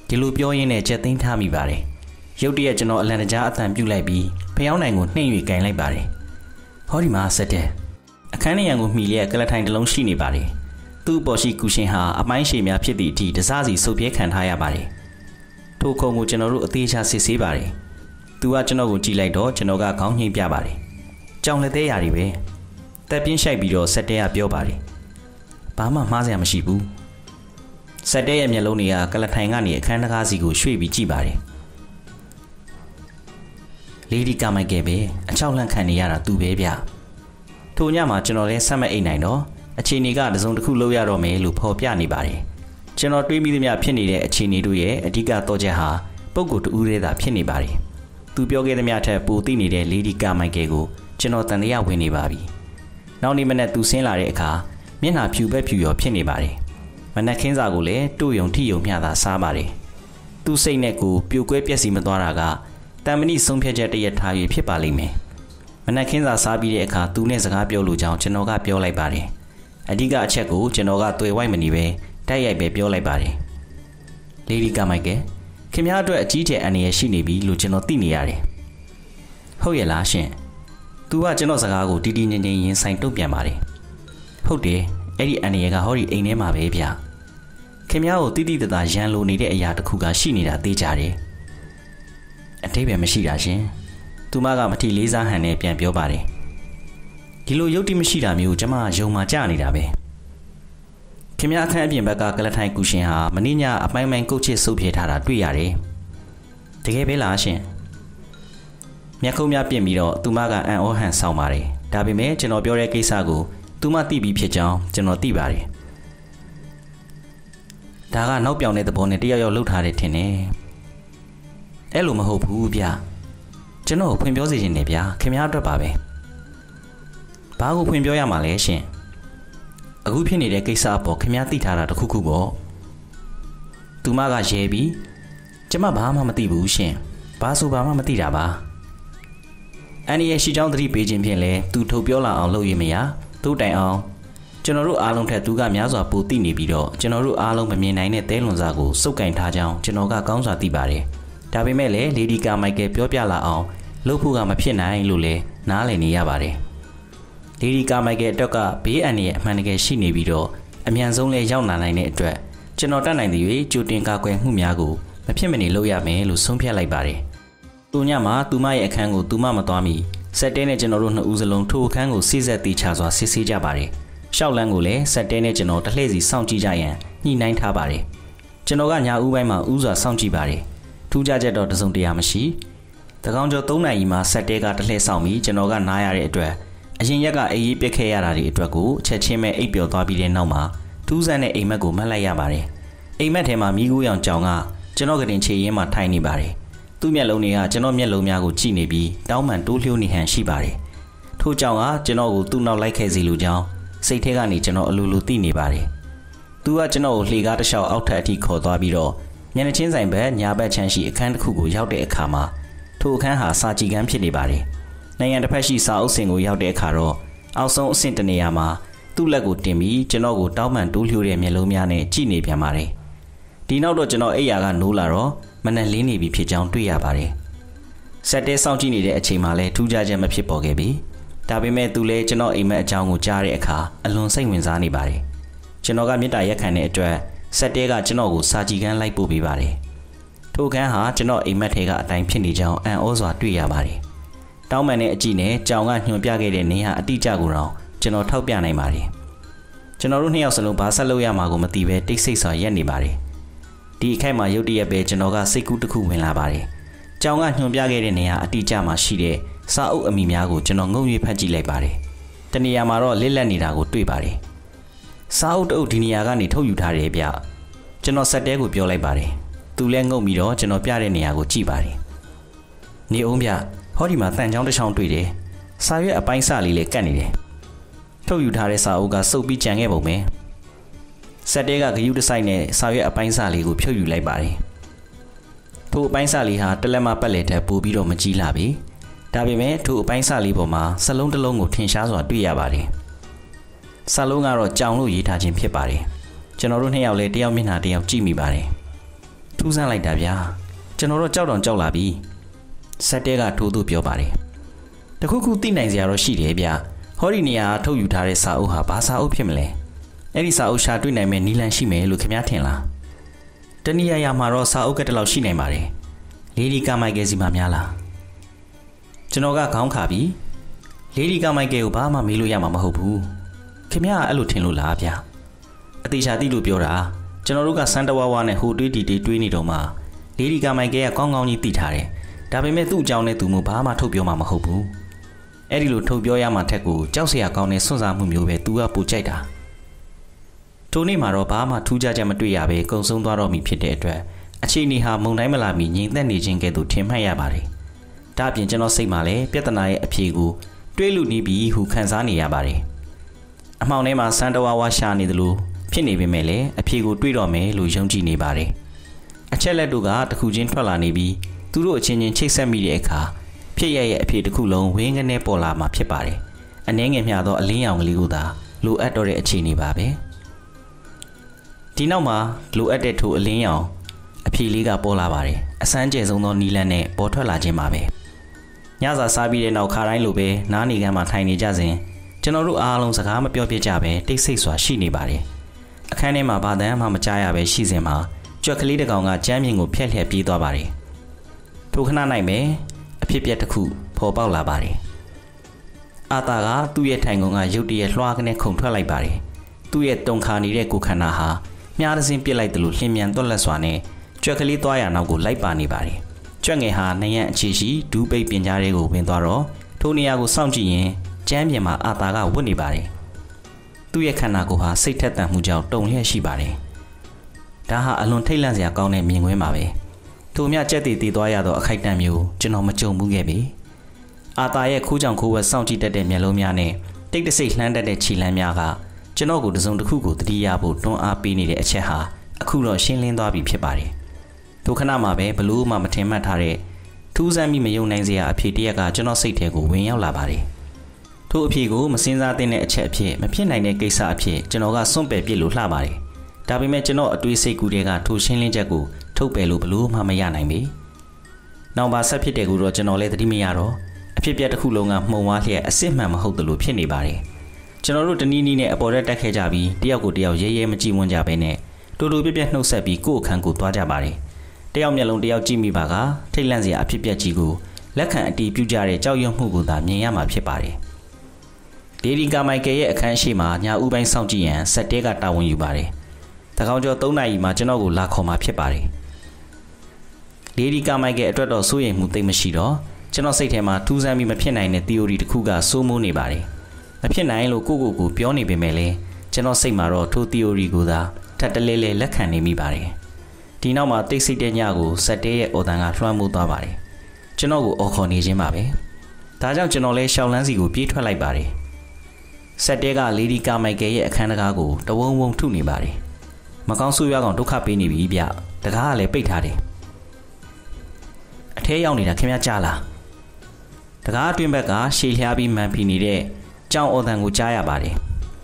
Speaker 1: ဒီလိုပြောရင်းနဲ့ချက်သိမ်းထားမိပါတယ်ရုတ်တရက်ကျွန်တော်အလံတကြားအတန်ပြုတ်လိုက်ပြီးဖျောင်းနိုင်ကိုနှိမ့်၍ကင်လိုက်ပါတယ်ဟောဒီမှာဆက်တဲ့အခန်းထဲရန်ကိုမှီလျက်ကလထိုင်တစ်လုံးရှိနေပါတယ်သူ့ပေါ်ရှိကူရှင်ဟာအပိုင်းရှည်များဖြစ်သည့်အထိတစားစီဆုပ်ပြဲခံထားရပါတယ်ထိုခုံကိုကျွန်တော်တို့အသေးချာစစ်ဆေးပါတယ်သူကကျွန်တော်ကိုကြည့်လိုက်တော့ကျွန်တော်ကခေါင်းညှိပြပါတယ်ကြောင်လက်သေးရာတွေပဲတက်ပြင်းရှိုက်ပြီးတော့ဆက်တဲကပြောပါတယ်ဘာမှမှားစရာမရှိဘူးဆက်တဲရဲ့မျက်လုံးတွေကကလထိုင်ကနေအခန်းတကားစီကိုရွှေ့ပြီးကြည့်ပါတယ်လေဒီကာမိုက်ကယ်ပဲအချောက်လန့်ခံနေရတာသူပဲဗျထိုညမှာကျွန်တော်လည်းဆက်မအိတ်နိုင်တော့အခြေအနေကတစုံတစ်ခုလုပ်ရတော့မယ်လို့ဖော်ပြနေပါတယ်ကျွန်တော်တွေးမိသမျှဖြစ်နေတဲ့အခြေအနေတို့ရဲ့အဓိကတော့ချက်ဟာပုံကိုတူးရဲတာဖြစ်နေပါတယ်သူပြောခဲ့သမျှထက်ပိုသိနေတဲ့လေဒီကာမိုက်ကယ်ကိုကျွန်တော်တန်တရားဝင်နေပါပြီနောက်နေ့မနေ့သူဆင်းလာတဲ့အခါမျက်နှာဖြူဘက်ဖြူရောဖြစ်နေပါတယ်မနက်ခင်းစာကိုလည်းတို့ယုံထိယုံမျှသာစားပါတယ်သူစိတ်နဲ့ကိုပြိုကွဲပျက်စီးမသွားတာကတန်မဏိဆုံးဖြတ်ချက်တရက်ထားရဖြစ်ပါလိမ့်မယ်မနက်ခင်းစာစားပြီးတဲ့အခါသူနဲ့စကားပြောလို့ကြောင်းကျွန်တော်ကပြောလိုက်ပါတယ်အဓိကအချက်ကိုကျွန်တော်ကတွေ့ဝိုက်မနေပဲတိုက်ရိုက်ပဲပြောလိုက်ပါတယ်လေဒီကာမိုက်ကယ်ခင်ဗျားအတွက်အကြီးကျယ်အန္တရာယ်ရှိနေပြီလို့ကျွန်တော်သိနေရတယ်ဟုတ်ရဲ့လားရှင်သူကကျွန်တော်စကားကိုတီတီငြိမ်ငြိမ်ရင်ဆိုင်တုံ့ပြန်ပါတယ်ဟုတ်တယ်အဲ့ဒီအန္တရာယ်ကဟောဒီအိမ်ထဲမှာပဲဗျခင်ဗျားကိုတိတိတသားရန်လိုနေတဲ့အရာတစ်ခုကရှိနေတာသိကြတယ်အတိတ်ပဲမရှိတာရှင်သူမကမထီလေးစားဟန်နဲ့ပြန်ပြောပါတယ်ဒီလိုယုတ်တိမရှိတာမျိုးကျမယုံမှကြနေတာပဲခင်ဗျားအခန်းအပြင်ဘက်ကကလထိုင်ကူရှင်ဟာမင်းညအပိုင်းပိုင်းကုတ်ချစ်ဆုပ်ပြေထားတာတွေ့ရတယ်တကယ်ပဲလားရှင်မျက်ခုံးများပြင်ပြီးတော့သူမကအံ့ဩဟန်ဆောင်ပါတယ်ဒါပေမဲ့ကျွန်တော်ပြောတဲ့ကိစ္စကိုသူမသိပြီးဖြစ်ကြောင်းကျွန်တော်သိပါတယ်ဒါကနောက်ပြောင်တဲ့သဘောနဲ့တယောက်ယောက်လှုပ်ထားတယ်ထင်တယ်အဲ့လိုမဟုတ်ဘူးဗျကျွန်တော်ဖွင့်ပြောစီခြင်းနဲ့ဗျခင်ဗျားအတွက်ပါပဲဘာကိုဖွင့်ပြောရမှာလဲရှင်အခုဖြစ်နေတဲ့ကိစ္စအပေါ်ခင်ဗျားသိထားတာတခုခုပေါ့သူမကရဲပြီးကျမဘာမှမသိဘူးရှင်ဘာဆိုဘာမှမသိတာပါအန်ဒီရဲ့ရှိချောင်းသတိပေးခြင်းဖြင့်လဲသူထုတ်ပြောလာအောင်လုပ်ရမရသူ့တိုင်အောင်ကျွန်တော်တို့အားလုံးထက်သူကများစွာပိုသိနေပြီးတော့ကျွန်တော်တို့အားလုံးမမြင်နိုင်တဲ့တဲလွန်စာကိုစုပ်ကင်ထားကြောင်းကျွန်တော်ကကောင်းစွာသိပါတယ်ဒါပေမဲ့လည်းလေဒီကာမိုက်ကယ်ပြောပြလာအောင်လုပ်ဖို့ကမဖြစ်နိုင်လို့လဲနားလည်နေရပါတယ်လေဒီကာမိုက်ကယ်အတွက်ကဘေးအန္တရာယ်အမှန်တကယ်ရှိနေပြီးတော့အမြန်ဆုံးလဲရောက်လာနိုင်တဲ့အတွက်ကျွန်တော်တတ်နိုင်တဲ့၍ကြိုတင်ကာကွယ်မှုများကိုမဖြစ်မနေလုပ်ရမယ်လို့ဆုံးဖြတ်လိုက်ပါတယ်သူညမှာသူမရဲ့အခန်းကိုသူမမသွားမီဆက်တဲနဲ့ကျွန်တော်တို့နှစ်ဦးစလုံးထိုအခန်းကိုစိစက်တီချစွာစစ်ဆေးကြပါတယ်ရှောက်လန်းကိုလည်းဆက်တဲနဲ့ကျွန်တော်တလှည့်စီစောင့်ကြည့်ကြရန်ညှိနှိုင်းထားပါတယ်ကျွန်တော်ကညာဦးပိုင်းမှာဦးစွာစောင့်ကြည့်ပါတယ်ထူးခြားချက်တော့တစုံတရာမရှိတကောင်ကျော်သုံးနာရီမှာဆက်တဲကတလှည့်ဆောင်ပြီးကျွန်တော်ကနားရတဲ့အတွက်အရင်ရက်ကအေးအေးပြက်ခဲရတာတွေအတွက်ကိုချက်ချင်းပဲအိပ်ပျော်သွားပြီးတဲ့နောက်မှာထူးဆန်းတဲ့အိမ်မက်ကိုမှတ်လိုက်ရပါတယ်အိမ်မက်ထဲမှာမိကူးရောင်ကြောင်ကကျွန်တော်ကတင်ချေရင်းမှာထိုင်နေပါတယ်သူ့မျက်လုံးတွေကကျွန်တော်မျက်လုံးများကိုကြည့်နေပြီးတောင်းပန်တိုးလျှိုးနေဟန်ရှိပါတယ်ထို့ကြောင့်ကကျွန်တော်ကိုသူ့နောက်လိုက်ခဲ့စီလိုကြောင်းစိတ်ထဲကနေကျွန်တော်အလိုလိုသိနေပါတယ်သူကကျွန်တော်ကိုလှေကားတစ်လျှောက်အောက်ထပ်အထိခေါ်သွားပြီးတော့ညနေချင်းဆိုင်ဘက်ညာဘက်ချမ်းရှိအခန်းတစ်ခုကိုရောက်တဲ့အခါမှာထိုအခန်းဟာစာကြည့်ခန်းဖြစ်နေပါတယ်နိုင်ငံတစ်ဖက်ရှိစာအုပ်စင်ကိုရောက်တဲ့အခါတော့အောက်ဆုံးအဆင့်တနေရာမှာသူ့လက်ကိုတင်ပြီးကျွန်တော်ကိုတောင်းပန်တိုးလျှိုးတဲ့မျက်လုံးများနဲ့ကြည့်နေပြန်ပါတယ်ဒီနောက်တော့ကျွန်တော်အိယာကနိုးလာတော့မနက်လင်းနေပြီဖြစ်ကြောင်းတွေ့ရပါတယ်ဆက်တဲစောင့်ကြည့်နေတဲ့အချိန်မှာလည်းထူးခြားချက်မဖြစ်ပေါ်ခဲ့ပြီဒါပေမဲ့သူလည်းကျွန်တော်အိမ်မက်အကြောင်းကိုကြားတဲ့အခါအလွန်စိတ်ဝင်စားနေပါတယ်ကျွန်တော်ကမေတ္တာရက်ခံတဲ့အတွက်ဆက်တဲကကျွန်တော်ကိုစာကြည့်ခန်းလိုက်ပို့ပေးပါတယ်ထိုခန်းဟာကျွန်တော်အိမ်မက်ထဲကအတိုင်းဖြစ်နေကြောင်းအံ့ဩစွာတွေ့ရပါတယ်တောင်းပန်တဲ့အကြည့်နဲ့ကြောင်ကညွှန်ပြခဲ့တဲ့နေရာအတိအကျကိုတော့ကျွန်တော်ထောက်ပြနိုင်ပါတယ်ကျွန်တော်တို့နှစ်ယောက်စလုံးဘာဆက်လုပ်ရမှာကိုမသိပဲတိတ်ဆိတ်စွာရက်နေပါတယ်ဒီအခိုက်မှာရုတ်တရက်ပဲကျွန်တော်ကစိတ်ကူးတစ်ခုဝင်လာပါတယ်ကြောင်ကညွှန်ပြခဲ့တဲ့နေရာအတိအကျမှာရှိတဲ့စာအုပ်အမိများကိုကျွန်တော်ငုံ၍ဖတ်ကြည့်လိုက်ပါတယ်တနေရာမှာတော့လစ်လက်နေတာကိုတွေ့ပါတယ်စာအုပ်တအုပ်ဒီနေရာကနေထုတ်ယူထားတယ်ဗျကျွန်တော်ဆက်တဲကိုပြောလိုက်ပါတယ်သူလည်းငုံပြီးတော့ကျွန်တော်ပြတဲ့နေရာကိုကြည့်ပါတယ်နေအောင်ဗျဟောဒီမှာတန်ချောင်းတစ်ချောင်းတွေ့တယ်စာရွက်အပိုင်းစလေးလေးကတ်နေတယ်ထုတ်ယူထားတဲ့စာအုပ်ကစုပ်ပြီးကြံခဲ့ပုံပဲဆက်တဲကဂယုတစိုက်နဲ့စာရွက်အပိုင်းစလေးကိုဖြုတ်ယူလိုက်ပါတယ်ထိုအပိုင်းစလေးဟာတလက်မပတ်လေတဲ့ပို့ပြီးတော့မကြီးလာပြီဒါပေမဲ့ထိုအပိုင်းစလေးပေါ်မှာစလုံးတစ်လုံးကိုထင်ရှားစွာတွေ့ရပါတယ်စလုံးကတော့ကြောင်လို့ရေးထားခြင်းဖြစ်ပါတယ်ကျွန်တော်တို့နှစ်ယောက်လည်းတယောက်မျက်နှာတယောက်ကြည့်မိပါတယ်ထူးဆန်းလိုက်တာဗျာကျွန်တော်တို့ကြောက်တောင်ကြောက်လာပြီဆက်တဲကထိုးသူပြောပါတယ်တခုခုသိနိုင်စရာတော့ရှိတယ်ဗျဟောဒီနေရာထုတ်ယူထားတဲ့စာအုပ်ဟာဘာစာအုပ်ဖြစ်မလဲအဲ့ဒီစာအုပ်ရှာတွေ့နိုင်မဲ့နီလန်ရှိမယ်လို့ခင်ဗျားထင်လားတနည်းအားဖြင့်မှာတော့စာအုပ်ကတည်းကရှိနိုင်ပါတယ်လေဒီကာမိုက်ကယ်စီမှာများလားကျွန်တော်ကခေါင်းခါပြီးလေဒီကာမိုက်ကယ်ကိုဘာမှမေးလို့ရမှာမဟုတ်ဘူးခင်ဗျားကအဲ့လိုထင်လို့လားဗျအသေးချာသိလို့ပြောတာကျွန်တော်တို့ကစန်တဝါဝါနဲ့ဟိုတွေးတီတီတွေးနေတော့မှလေဒီကာမိုက်ကယ်ကကောင်းကောင်းကြီးသိထားတယ်ဒါပေမဲ့သူ့အကြောင်းနဲ့သူမျိုးဘာမှထုတ်ပြောမှာမဟုတ်ဘူးအဲ့ဒီလိုထုတ်ပြောရမှထက်ကိုကြောက်စရာကောင်းတဲ့စွန့်စားမှုမျိုးပဲသူကပူကြိုက်တာထိုနေ့မှာတော့ဘာမှထူးခြားချက်မတွေ့ရဘဲကုံဆုံးသွားတော့မိဖြစ်တဲ့အတွက်အခြေအနေဟာမုန်တိုင်းမလာမီငြိမ်သက်နေခြင်းကဲ့သို့ထင်မှတ်ရပါတယ်ဒါအပြင်ကျွန်တော်စိတ်မှာလည်းပြဿနာရဲ့အဖြေကိုတွေးလူနေပြီဟုခံစားနေရပါတယ်အမှောင်ထဲမှာစံတဝါဝါရှာနေသလိုဖြစ်နေပေမဲ့လည်းအဖြေကိုတွေးတော့မယ်လို့ယုံကြည်နေပါတယ်အချက်လက်တို့ကတစ်ခုချင်းထွက်လာနေပြီးသူတို့အချင်းချင်းချိတ်ဆက်မိတဲ့အခါဖြစ်ရရဲ့အဖြေတစ်ခုလုံးဝင်းကနေပေါ်လာမှာဖြစ်ပါတယ်အနှဲငယ်မျှသောအလင်းရောင်ကလေးကိုသာလိုအပ်တော့တဲ့အခြေအနေပါပဲဒီနောက်မှာလိုအပ်တဲ့ထိုအလင်းရောင်အဖြေလေးကပေါ်လာပါတယ်အစမ်းကျဲဆုံးသောနီလန်နဲ့ပေါ်ထွက်လာခြင်းပါပဲညစာစားပြီးတဲ့နောက်ခါတိုင်းလိုပဲနားနေကမ်းမှာထိုင်နေကြစဉ်ကျွန်တော်တို့အားလုံးစကားမပြောပြကြပဲတိတ်ဆိတ်စွာရှိနေပါတယ်အခန်းထဲမှာဘာတမ်းမှမကြားရပဲရှိစဉ်မှာကြွက်ကလေးတစ်ကောင်ကကျမ်းမြင့်ကိုဖျက်လျက်ပြေးသွားပါတယ်ထိုခဏ၌ပဲအဖြစ်ပြက်တစ်ခုပေါ်ပေါက်လာပါတယ်အာတာကသူ့ရဲ့ထိုင်ကုန်ကရုတ်တရက်လွှားကနေခုန်ထွက်လိုက်ပါတယ်သူ့ရဲ့တုံခါနေတဲ့ကိုခန္ဓာဟာမြားတစင်းပစ်လိုက်တယ်လို့လှင်မြန်သွက်လက်စွာနဲ့ကြွက်ကလေးသွားရနောက်ကိုလိုက်ပါနေပါတယ်ကြွက်ငယ်ဟာနရံအခြေရှိဒူးပိတ်ပင်ကြားတွေကိုဝင်သွားတော့ထိုနေရာကိုစောင့်ကြည့်ရင်ကျမ်းပြင်မှာအာတာကဝတ်နေပါတယ်သူ့ရဲ့ခန္ဓာကိုယ်ဟာစိတ်ထက်သန်မှုကြောင့်တုန်လျက်ရှိပါတယ်ဒါဟာအလွန်ထိတ်လန့်စရာကောင်းတဲ့မြင်ကွင်းပါပဲထိုမြကြက်တည်တည်သွားရတော့အခိုက်အတန့်မျိုးကျွန်တော်မကြုံဘူးခဲ့ပြီအာတာရဲ့ခိုးကြောင်ခိုးဝက်စောင့်ကြည့်တတ်တဲ့မျက်လုံးများနဲ့တိတ်တဆိတ်လှမ်းတတ်တဲ့ခြေလမ်းများကကျွန်တော်ကိုတစုံတစ်ခုကိုတတိယဖို့တွန်းအားပေးနေတဲ့အချက်ဟာအခုတော့ရှင်းလင်းသွားပြီဖြစ်ပါတယ်ထိုခဏမှာပဲဘလို့မှမထင်မှတ်ထားတဲ့ထူးဆန်းပြီးမယုံနိုင်စရာအဖြေတစ်ရက်ကကျွန်တော်စိတ်ထဲကိုဝင်ရောက်လာပါတယ်ထို့အဖြေကိုမစင်စားသင့်တဲ့အချက်အဖြစ်မဖြစ်နိုင်တဲ့ကိစ္စအဖြစ်ကျွန်တော်ကစွန့်ပယ်ပစ်လို့လှပါတယ်ဒါပေမဲ့ကျွန်တော်အတွေးစိတ်ကူးတွေကထိုရှင်းလင်းချက်ကိုထုတ်ပယ်လို့ဘလို့မှမရနိုင်ပေနောက်ပါဆက်ဖြစ်တဲ့ကူတော့ကျွန်တော်လည်းသတိမရတော့အဖြစ်ပြက်တစ်ခုလုံးကမှုံဝါလျက်အစစ်မှန်မဟုတ်သလိုဖြစ်နေပါတယ်ကျွန်တော်တို့တနည်းနည်းနဲ့အပေါ်တက်တက်ခဲ့ကြပြီးတယောက်ကိုတယောက်ရဲရဲမကြည့်ဝန်းကြဘဲနဲ့တူတူပြက်ပြက်နှုတ်ဆက်ပြီးကိုယ့်အခန်းကိုသွားကြပါတယ်တယောက်မျက်လုံးတယောက်ကြည့်မိပါကထိတ်လန့်စရာအဖြစ်ပြက်ကြီးကိုလက်ခံအတီးပြုကြတဲ့ကြောက်ရွံ့မှုကိုသာမြင်ရမှာဖြစ်ပါတယ်ဒေဒီကာမိုက်ကယ်ရဲ့အခန်းရှိမှာညာဦးပိုင်းစောင့်ကြည့်ရန်စက်တဲကတာဝန်ယူပါတယ်တကောင်ကျော်၃နာရီမှာကျွန်တော်ကိုလာခေါ်มาဖြစ်ပါတယ်ဒေဒီကာမိုက်ကယ်အတွက်တော့စိုးရိမ်မှုသိမ့်မရှိတော့ကျွန်တော်စိတ်ထဲမှာထူးဆန်းပြီးမဖြစ်နိုင်တဲ့ theory တစ်ခုကစိုးမိုးနေပါတယ်မဖြစ်နိုင်လို့ကိုကိုကိုပြောနေပေမဲ့လည်းကျွန်တော်စိတ်မှာတော့ထို theory ကိုသာထပ်တလဲလဲလက်ခံနေမိပါတယ်ဒီနောက်မှာတိတ်ဆိတ်တဲ့ညကိုစက်တဲရဲ့အော်တန်ကလွှမ်းမိုးသွားပါတယ်ကျွန်တော်ကိုအော်ခေါ်နေခြင်းပါပဲဒါကြောင့်ကျွန်တော်လဲရှောင်းလန်းစီကိုပြေးထွက်လိုက်ပါတယ်စက်တဲကလေဒီကာမိုက်ကယ်ရဲ့အခန်းတကားကိုတဝုံဝုံထုနေပါတယ်မကောင်းဆိုးရွားကောင်ဒုက္ခပေးနေပြီဗျတကားကလည်းပိတ်ထားတယ်အထဲရောက်နေတာခင်ဗျားကြားလားတကားအတွင်းဘက်ကရှေ့လျားပြီးမှန်ဖီနေတဲ့ကြောင်အော်တန်ကိုကြားရပါတယ်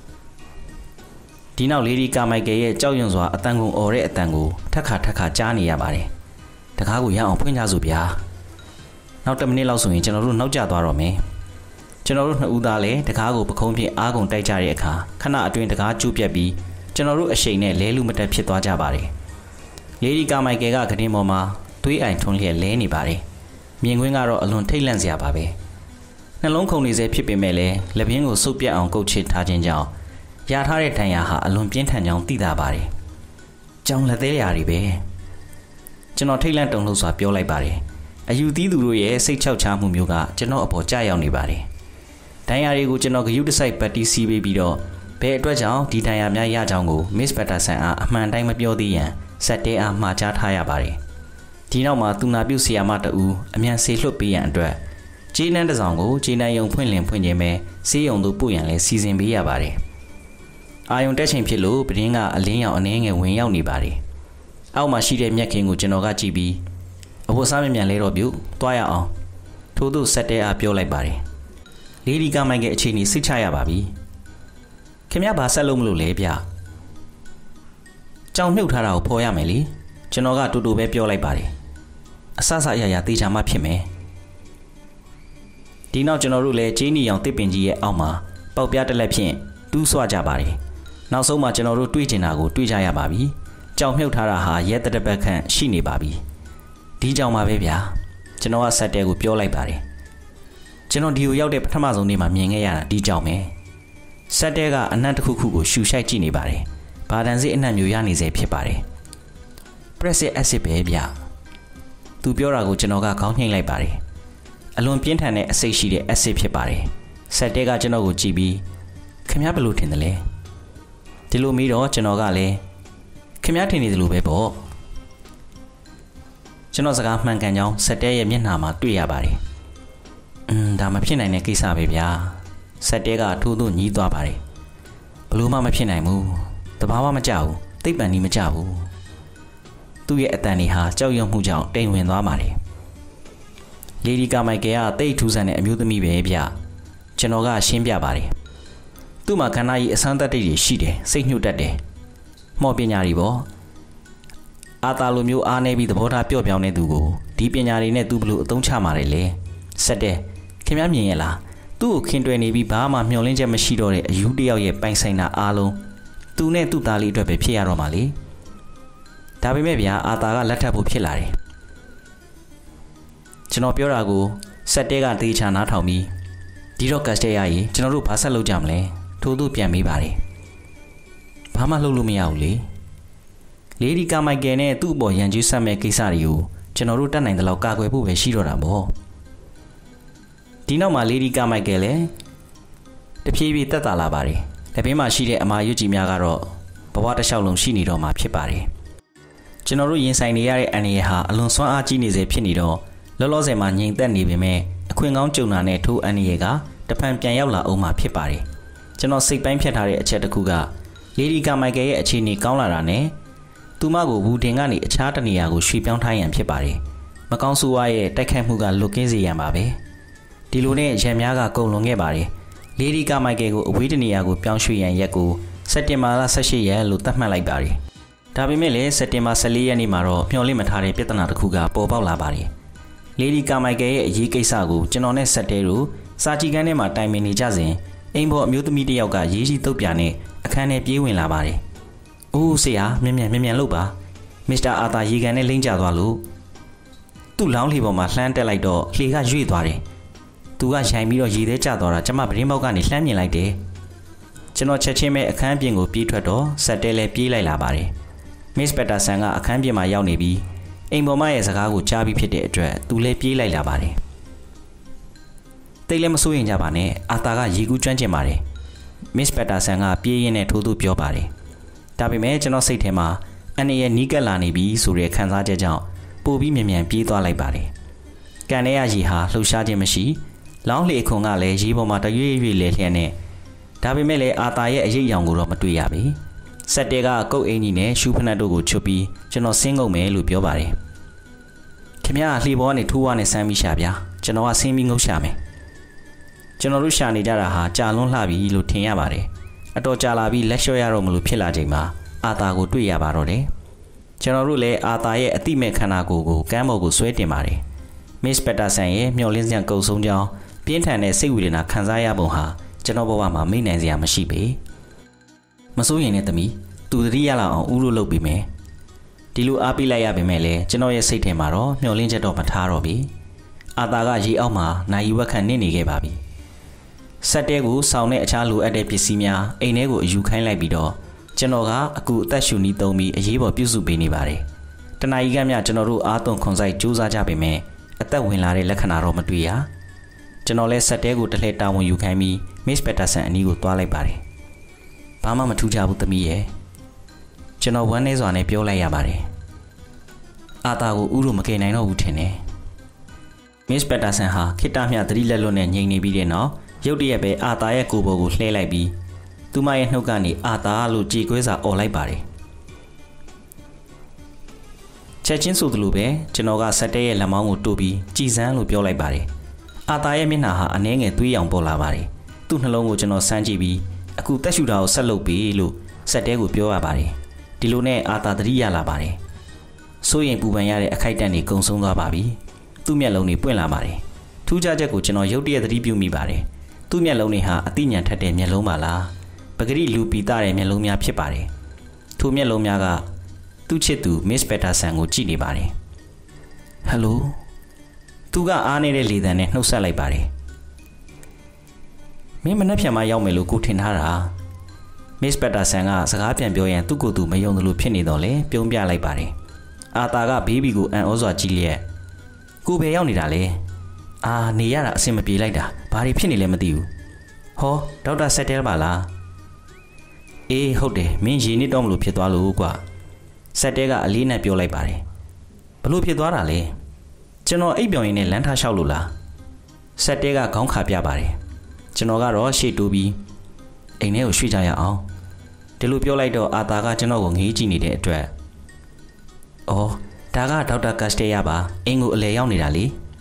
Speaker 1: ဒီနောက်လေဒီကာမိုက်ကယ်ရဲ့ကြောက်ရွံ့စွာအတန်ကုန်အော်တဲ့အတန်ကိုထက်ခါထက်ခါကြားနေရပါတယ်တကားကိုရအောင်ဖွင့်ကြစို့ဗျာနောက်တစ်မိနစ်လောက်ဆိုရင်ကျွန်တော်တို့နောက်ကျသွားတော့မယ်ကျွန်တော်တို့နှစ်ဦးသားလည်းတကားကိုပခုံးဖြင့်အားကုန်တိုက်ကြတဲ့အခါခဏအတွင်းတကားကျူးပြက်ပြီးကျွန်တော်တို့အရှိန်နဲ့လဲလူမတက်ဖြစ်သွားကြပါတယ်လေဒီကာမိုက်ကယ်ကကတင်းပေါ်မှာသွေးအိုင်ထွန်းလျက်လဲနေပါတယ်မြင်ကွင်းကတော့အလွန်ထိတ်လန့်စရာပါပဲနှလုံးခုန်နေစေဖြစ်ပေမဲ့လည်းလက်ပြင်းကိုစုပ်ပြတ်အောင်ကုတ်ချစ်ထားခြင်းကြောင့်ရထားတဲ့ဒဏ်ရာဟာအလွန်ပြင်းထန်ကြောင်းသိသာပါတယ်ကြောင်လက်သေးရာတွေပဲကျွန်တော်ထိတ်လန့်တုန်လှုပ်စွာပြောလိုက်ပါတယ်အယူသီးသူတို့ရဲ့စိတ်ချောက်ချမှုမျိုးကကျွန်တော်အပေါ်ကြာရောက်နေပါတယ်ဒဏ်ရာတွေကိုကျွန်တော်ဂရုတစိုက်ပတ်တီးစီးပေးပြီးတော့ဘယ်အတွက်ကြောင့်ဒီဒဏ်ရာများရကြောင်းကို Miss Patterson အားအမှန်တိုင်းမပြောသေးရန်စက်တဲအားမှာကြားထားရပါတယ်ဒီနောက်မှာသူနာပြုဆီယာမတူအမြန်ဆေလွတ်ပေးရန်အတွက်ကျေးနန်းတစ်ဆောင်ကိုကျေးနန်းယုံဖွင့်လင်ဖွင့်ခြင်းပဲဆေးရုံသို့ပို့ရန်လည်းစီစဉ်ပေးရပါတယ်အာယုံတက်ချိန်ဖြစ်လို့ပရင်းကအလင်းရောင်အနှဲငယ်ဝင်ရောက်နေပါတယ်အောက်မှာရှိတဲ့မြက်ခင်းကိုကျွန်တော်ကကြည့်ပြီးအဝတ်စားမမြန်လဲတော့ပြုသွားရအောင်ထို့သို့စက်တဲအားပြောလိုက်ပါတယ်လေဒီကာမိုက်ကယ်အခြေအနေစိတ်ချရပါပြီခင်ဗျားဘာဆက်လို့မလို့လဲဗျကြောင်နှုတ်ထားတာကိုဖော်ရမယ်လေကျွန်တော်ကတူတူပဲပြောလိုက်ပါတယ်အဆအဆအရာရာတေချာမှဖြစ်မယ်ဒီနောက်ကျွန်တော်တို့လည်းဂျင်းနီအောင်တစ်ပင်ကြီးရဲ့အောက်မှာပေါက်ပြားတစ်လက်ဖြင့်တူးဆွကြပါတယ်နောက်ဆုံးမှကျွန်တော်တို့တွေးကျင်တာကိုတွေးကြရပါပြီကြောင်မြုပ်ထားတာဟာရဲတတပတ်ခန့်ရှိနေပါပြီဒီကြောင်ပါပဲဗျာကျွန်တော်ကဆက်တဲကိုပြောလိုက်ပါတယ်ကျွန်တော်ဒီကိုရောက်တဲ့ပထမဆုံးနေ့မှာမြင်ခဲ့ရတာဒီကြောင်ပဲဆက်တဲကအနံ့တစ်ခုခုကိုရှူရှိုက်ကြည့်နေပါတယ်ဘာတန်စစ်အနံ့မျိုးရနေစေဖြစ်ပါတယ် Prussic acid ပဲဗျသူပြောတာကိုကျွန်တော်ကခေါင်းညှိလိုက်ပါတယ်အလွန်ပြင်းထန်တဲ့အဆိပ်ရှိတဲ့ acid ဖြစ်ပါတယ်ဆက်တဲကကျွန်တော်ကိုကြည့်ပြီးခင်ဗျားဘယ်လိုထင်တယ်လဲဒီလိုမီးတော့ကျွန်တော်ကလည်းခင်ဗျားထင်နေတယ်လို့ပဲပေါ့ကျွန်တော်စကားမှန်ကန်ကြောင်းဆက်တဲရဲ့မျက်နှာမှာတွေ့ရပါတယ်อืมဒါမဖြစ်နိုင်တဲ့ကိစ္စပဲဗျာဆက်တဲကထိုးထိုးညှီးသွားပါတယ်ဘလို့မှမဖြစ်နိုင်ဘူးတဘာမှမကြဘူးသိပ္ပံကြီးမကြဘူးသူ့ရဲ့အတန်တွေဟာကြောက်ရွံ့မှုကြောင့်တိမ်ဝင်သွားပါတယ်လေဒီကာမိုက်ကယ်ကတိတ်ထူးဆန်းတဲ့အမျိုးသမီးပဲဗျကျွန်တော်ကရှင်းပြပါတယ်သူ့မှာခန္ဓာကြီးအဆန်းသက်တွေရှိတယ်စိတ်ညှို့တတ်တယ်မော်ပညာတွေပေါ့အာတာလိုမျိုးအားနေပြီးသဘောထားပျော့ပြောင်းနေသူကိုဒီပညာတွေနဲ့သူဘလို့အသုံးချမှာလေဆက်တဲ့ခင်ဗျားမြင်ရလားသူ့ကိုခင်တွယ်နေပြီးဘာမှမျှော်လင့်ချက်မရှိတော့တဲ့အယူတယောက်ရဲ့ပိုင်ဆိုင်တာအားလုံးသူနဲ့သူ့သားလေးအတွက်ပဲဖြစ်ရတော့မှာလေဒါပေမဲ့ဗျာအာတာကလက်ထပ်ဖို့ဖြစ်လာတယ်ကျွန်တော်ပြောတာကိုဆက်တဲကတေးချာနားထောင်ပြီးဒီတော့ကတ်စတဲရရင်ကျွန်တော်တို့ဘာဆက်လုပ်ကြမလဲထို့သူပြန်မေးပါတယ်ဘာမှလုပ်လို့မရဘူးလေလေဒီကာမိုက်ကယ်နဲ့သူ့အပေါ်ရန်ကြီးဆက်မဲ့ကိစ္စတွေကိုကျွန်တော်တို့တတ်နိုင်တဲ့လောက်ကာကွယ်ဖို့ပဲရှိတော့တာပေါ့ဒီနောက်မှာလေဒီကာမိုက်ကယ်လည်းတဖြည်းဖြည်းတက်တာလာပါတယ်လက်ဘေးမှာရှိတဲ့အမာရွတ်ကြီးများကတော့ဘဝတစ်လျှောက်လုံးရှိနေတော့မှာဖြစ်ပါတယ်ကျွန်တော်တို့ရင်ဆိုင်နေရတဲ့အန္တရာယ်ဟာအလွန်ဆွမ်းအားကြီးနေစေဖြစ်နေတော့လောလောဆယ်မှာငြိမ်သက်နေပေမဲ့အခွင့်ကောင်းကြုံတာနဲ့ထိုးအန္တရာယ်ကတဖန်ပြန်ရောက်လာအောင်မှာဖြစ်ပါတယ်ကျွန်တော်စိတ်ပိုင်းဖြတ်ထားတဲ့အချက်တစ်ခုကလေဒီကာမိုက်ကယ်ရဲ့အခြေအနေကောင်းလာတာနဲ့သူမကိုဘူတင်ကနေအခြားတနေရာကိုရွှေ့ပြောင်းထားရန်ဖြစ်ပါတယ်မကောင်းဆိုးဝါးရဲ့တိုက်ခိုက်မှုကလွတ်ကင်းစေရန်ပါပဲဒီလိုနဲ့ရန်များကကုန်လွန်ခဲ့ပါတယ်လေဒီကာမိုက်ကယ်ကိုအဝေးတနေရာကိုပြောင်းရွှေ့ရန်ရက်ကိုစက်တင်ဘာလ၁၈ရက်လို့သတ်မှတ်လိုက်ပါတယ်ဒါပေမဲ့လည်းစက်တင်ဘာ၁၄ရက်နေ့မှာတော့မျှော်လင့်မထားတဲ့ပြဿနာတစ်ခုကပေါ်ပေါက်လာပါတယ်လေဒီကာမိုက်ကယ်ရဲ့အရေးကိစ္စကိုကျွန်တော်နဲ့ဆက်တဲတို့စာကြည့်ခန်းထဲမှာတိုင်ပင်နေကြစဉ်အိမ်ပေါ်အမျိုးသမီးတစ်ယောက်ကရေးကြီးတုတ်ပြနဲ့အခန်းထဲပြေးဝင်လာပါတယ်။အိုးဆရာမြန်မြန်မြန်မြန်လုပ်ပါမစ္စတာအာသာရေကန်နဲ့လိမ့်ကျသွားလို့သူ့လောင်းလှေပေါ်မှာလှမ်းတက်လိုက်တော့လှေကရွေ့သွားတယ်။သူကရိုင်ပြီးတော့ရေထဲကျသွားတာကျမပရင်းပေါက်ကနေလှမ်းမြင်လိုက်တယ်။ကျွန်တော်ချက်ချင်းပဲအခန်းပြင်ကိုပြေးထွက်တော့ဆက်တဲလဲပြေးလိုက်လာပါတယ်။မစ္စပက်တာဆန်ကအခန်းပြင်မှာရောက်နေပြီးအိမ်ပေါ်မရဲ့စကားကိုကြားပြီးဖြစ်တဲ့အတွက်သူလဲပြေးလိုက်လာပါတယ်။တိတ်လည်းမစိုးရင်ကြပါနဲ့အာတာကရေကူးကျွမ်းကျင်ပါတယ်မစ္စပက်တာဆန်ကပြေးရင်းနဲ့ထိုးသူပြောပါတယ်ဒါပေမဲ့ကျွန်တော်စိတ်ထဲမှာအန်နီရဲ့နီးကပ်လာနေပြီဆိုတဲ့ခံစားချက်ကြောင့်ပိုပြီးမြန်မြန်ပြေးသွားလိုက်ပါတယ်ကန်ထဲရရေဟာလှုပ်ရှားခြင်းမရှိလောင်းလှေအခွန်ကလည်းရေပေါ်မှာတရွေ့ရွေ့လဲလျက်နဲ့ဒါပေမဲ့လည်းအာတာရဲ့အရေးအယောင်ကိုတော့မတွေ့ရပြီဆက်တဲကကုတ်အင်ကြီးနဲ့ရှူးဖနက်တို့ကိုချွတ်ပြီးကျွန်တော်ဆင်းကုန်မယ်လို့ပြောပါတယ်ခင်ဗျားလှေပေါ်ကနေထိုးဝါနဲ့ဆမ်းပြီးရှာဗျာကျွန်တော်ကဆင်းပြီးငုတ်ရှာမယ်ကျွန်တော်တို့ရှာနေကြတာဟာကြာလွန်းလှပြီလို့ထင်ရပါတယ်အတော်ကြာလာပြီးလက်လျှော့ရတော့မလို့ဖြစ်လာချိန်မှာအာတာကိုတွေ့ရပါတော့တယ်ကျွန်တော်တို့လည်းအာတာရဲ့အတိမဲ့ခန္ဓာကိုယ်ကိုကမ်းပေါ်ကိုဆွဲတင်ပါတယ်မစ္စပက်တာဆန်ရဲ့မျောလင်းစံကုံဆုံးကြောင်းပြင်းထန်တဲ့စိတ်ဝေဒနာခံစားရပုံဟာကျွန်တော်ဘဝမှာမိနိုင်စရာမရှိပေမစိုးရင်နဲ့သမီးသူတတိရလာအောင်ဦးလို့လုပ်ပြီးမယ်ဒီလိုအားပေးလိုက်ရပေမဲ့လည်းကျွန်တော်ရဲ့စိတ်ထဲမှာတော့မျောလင်းချက်တော့မထားတော့ပြီအာတာကရေအောက်မှာနိုင်ဝက်ခန့်နစ်နေခဲ့ပါပြီဆက်တဲကိုစောင်းတဲ့အခြားလိုအပ်တဲ့ပစ္စည်းများအိမ်ထဲကိုအယူခိုင်းလိုက်ပြီးတော့ကျွန်တော်ကအခုအသက်ရှူနီးသုံးပြီးအရေးပေါ်ပြုစုပေးနေပါတယ်တနအီကမြကျွန်တော်တို့အားသွန်ခွန်ဆိုင်စူးစမ်းကြပေမဲ့အသက်ဝင်လာတဲ့လက္ခဏာတော့မတွေ့ရကျွန်တော်လည်းဆက်တဲကိုတစ်လှည့်တာဝန်ယူခိုင်းပြီးမစ္စပက်တာဆန်အနီးကိုသွားလိုက်ပါတယ်ဘာမှမထူးခြားဘူးသမီးရဲ့ကျွန်တော်ဝမ်းနည်းစွာနဲ့ပြောလိုက်ရပါတယ်အာတာကိုဥလို့မကယ်နိုင်တော့ဘူးထင်တယ်မစ္စပက်တာဆန်ဟာခိတ္တမြသတိလက်လွတ်နဲ့ငြိမ်နေပြီးတဲ့နောက်ရုတ်တရက်ပဲအာတာရဲ့ကိုယ်ပေါ်ကိုလှဲလိုက်ပြီးသူမရဲ့နှုတ်ကနေအာတာလို့ကြေကွဲစာអော်လိုက်ပါတယ်ချက်ချင်းဆိုသလိုပဲကျွန်တော်ကဆက်တဲရဲ့လက်မောင်းကိုတိုးပြီးကြည်စမ်းလို့ပြောလိုက်ပါတယ်အာတာရဲ့မျက်နှာဟာအနှဲငယ်သွေးရောင်ပေါ်လာပါတယ်သူ့နှလုံးကိုကျွန်တော်စမ်းကြည့်ပြီးအခုတက်ရှူတာကိုဆက်လုပ်ပြီးလို့ဆက်တဲကိုပြောရပါတယ်ဒီလိုနဲ့အာတာသတိရလာပါတယ်စိုးရင်ပူပန်ရတဲ့အခိုက်အတန့်တွေကုံဆုံးသွားပါပြီသူ့မျက်လုံးတွေပွင့်လာပါတယ်ထူးခြားချက်ကိုကျွန်တော်ရုတ်တရက်သတိပြုမိပါတယ်သူ့မျက်လုံးတွေဟာအသိဉာဏ်ထက်တဲ့မျက်လုံးပါလားပဂရိလူပီတာတဲ့မျက်လုံးများဖြစ်ပါတယ်ထိုမျက်လုံးများကသူ့ချစ်သူ Miss Patterson ကိုကြည့်နေပါတယ်ဟယ်လိုသူကအားနေတဲ့လေသံနဲ့နှုတ်ဆက်လိုက်ပါတယ်မင်းမနှက်ဖြန်မရောက်မယ်လို့ကိုထင်ထားတာ Miss Patterson ကစကားပြန်ပြောရင်သူ့ကိုယ်သူမယုံသလိုဖြစ်နေတော့လေပြုံးပြလိုက်ပါတယ်အာတာကဘေးဘီကိုအံ့ဩစွာကြည့်လျက်ကိုပဲရောက်နေတာလေအာနေရတာအဆင်မပြေလိုက်တာဘာတွေဖြစ်နေလဲမသိဘူးဟောဒေါက်တာဆက်တဲပါလားအေးဟုတ်တယ်မင်းရေနစ်တော့မလို့ဖြစ်သွားလို့ကွာဆက်တဲကအလေးနဲ့ပြောလိုက်ပါတယ်ဘလို့ဖြစ်သွားတာလဲကျွန်တော်အိပ်ပျော်ရင်းနဲ့လမ်းထားလျှောက်လို့လားဆက်တဲကခေါင်းခါပြပါတယ်ကျွန်တော်ကတော့ရှေ့တိုးပြီးအိမ်ထဲကိုရွှေ့ကြရအောင်ဒီလိုပြောလိုက်တော့အာတာကကျွန်တော်ကိုငေးကြည့်နေတဲ့အတွက်အော်ဒါကဒေါက်တာကတ်စတေးရပါအင်ကိုအလဲရောက်နေတာလေ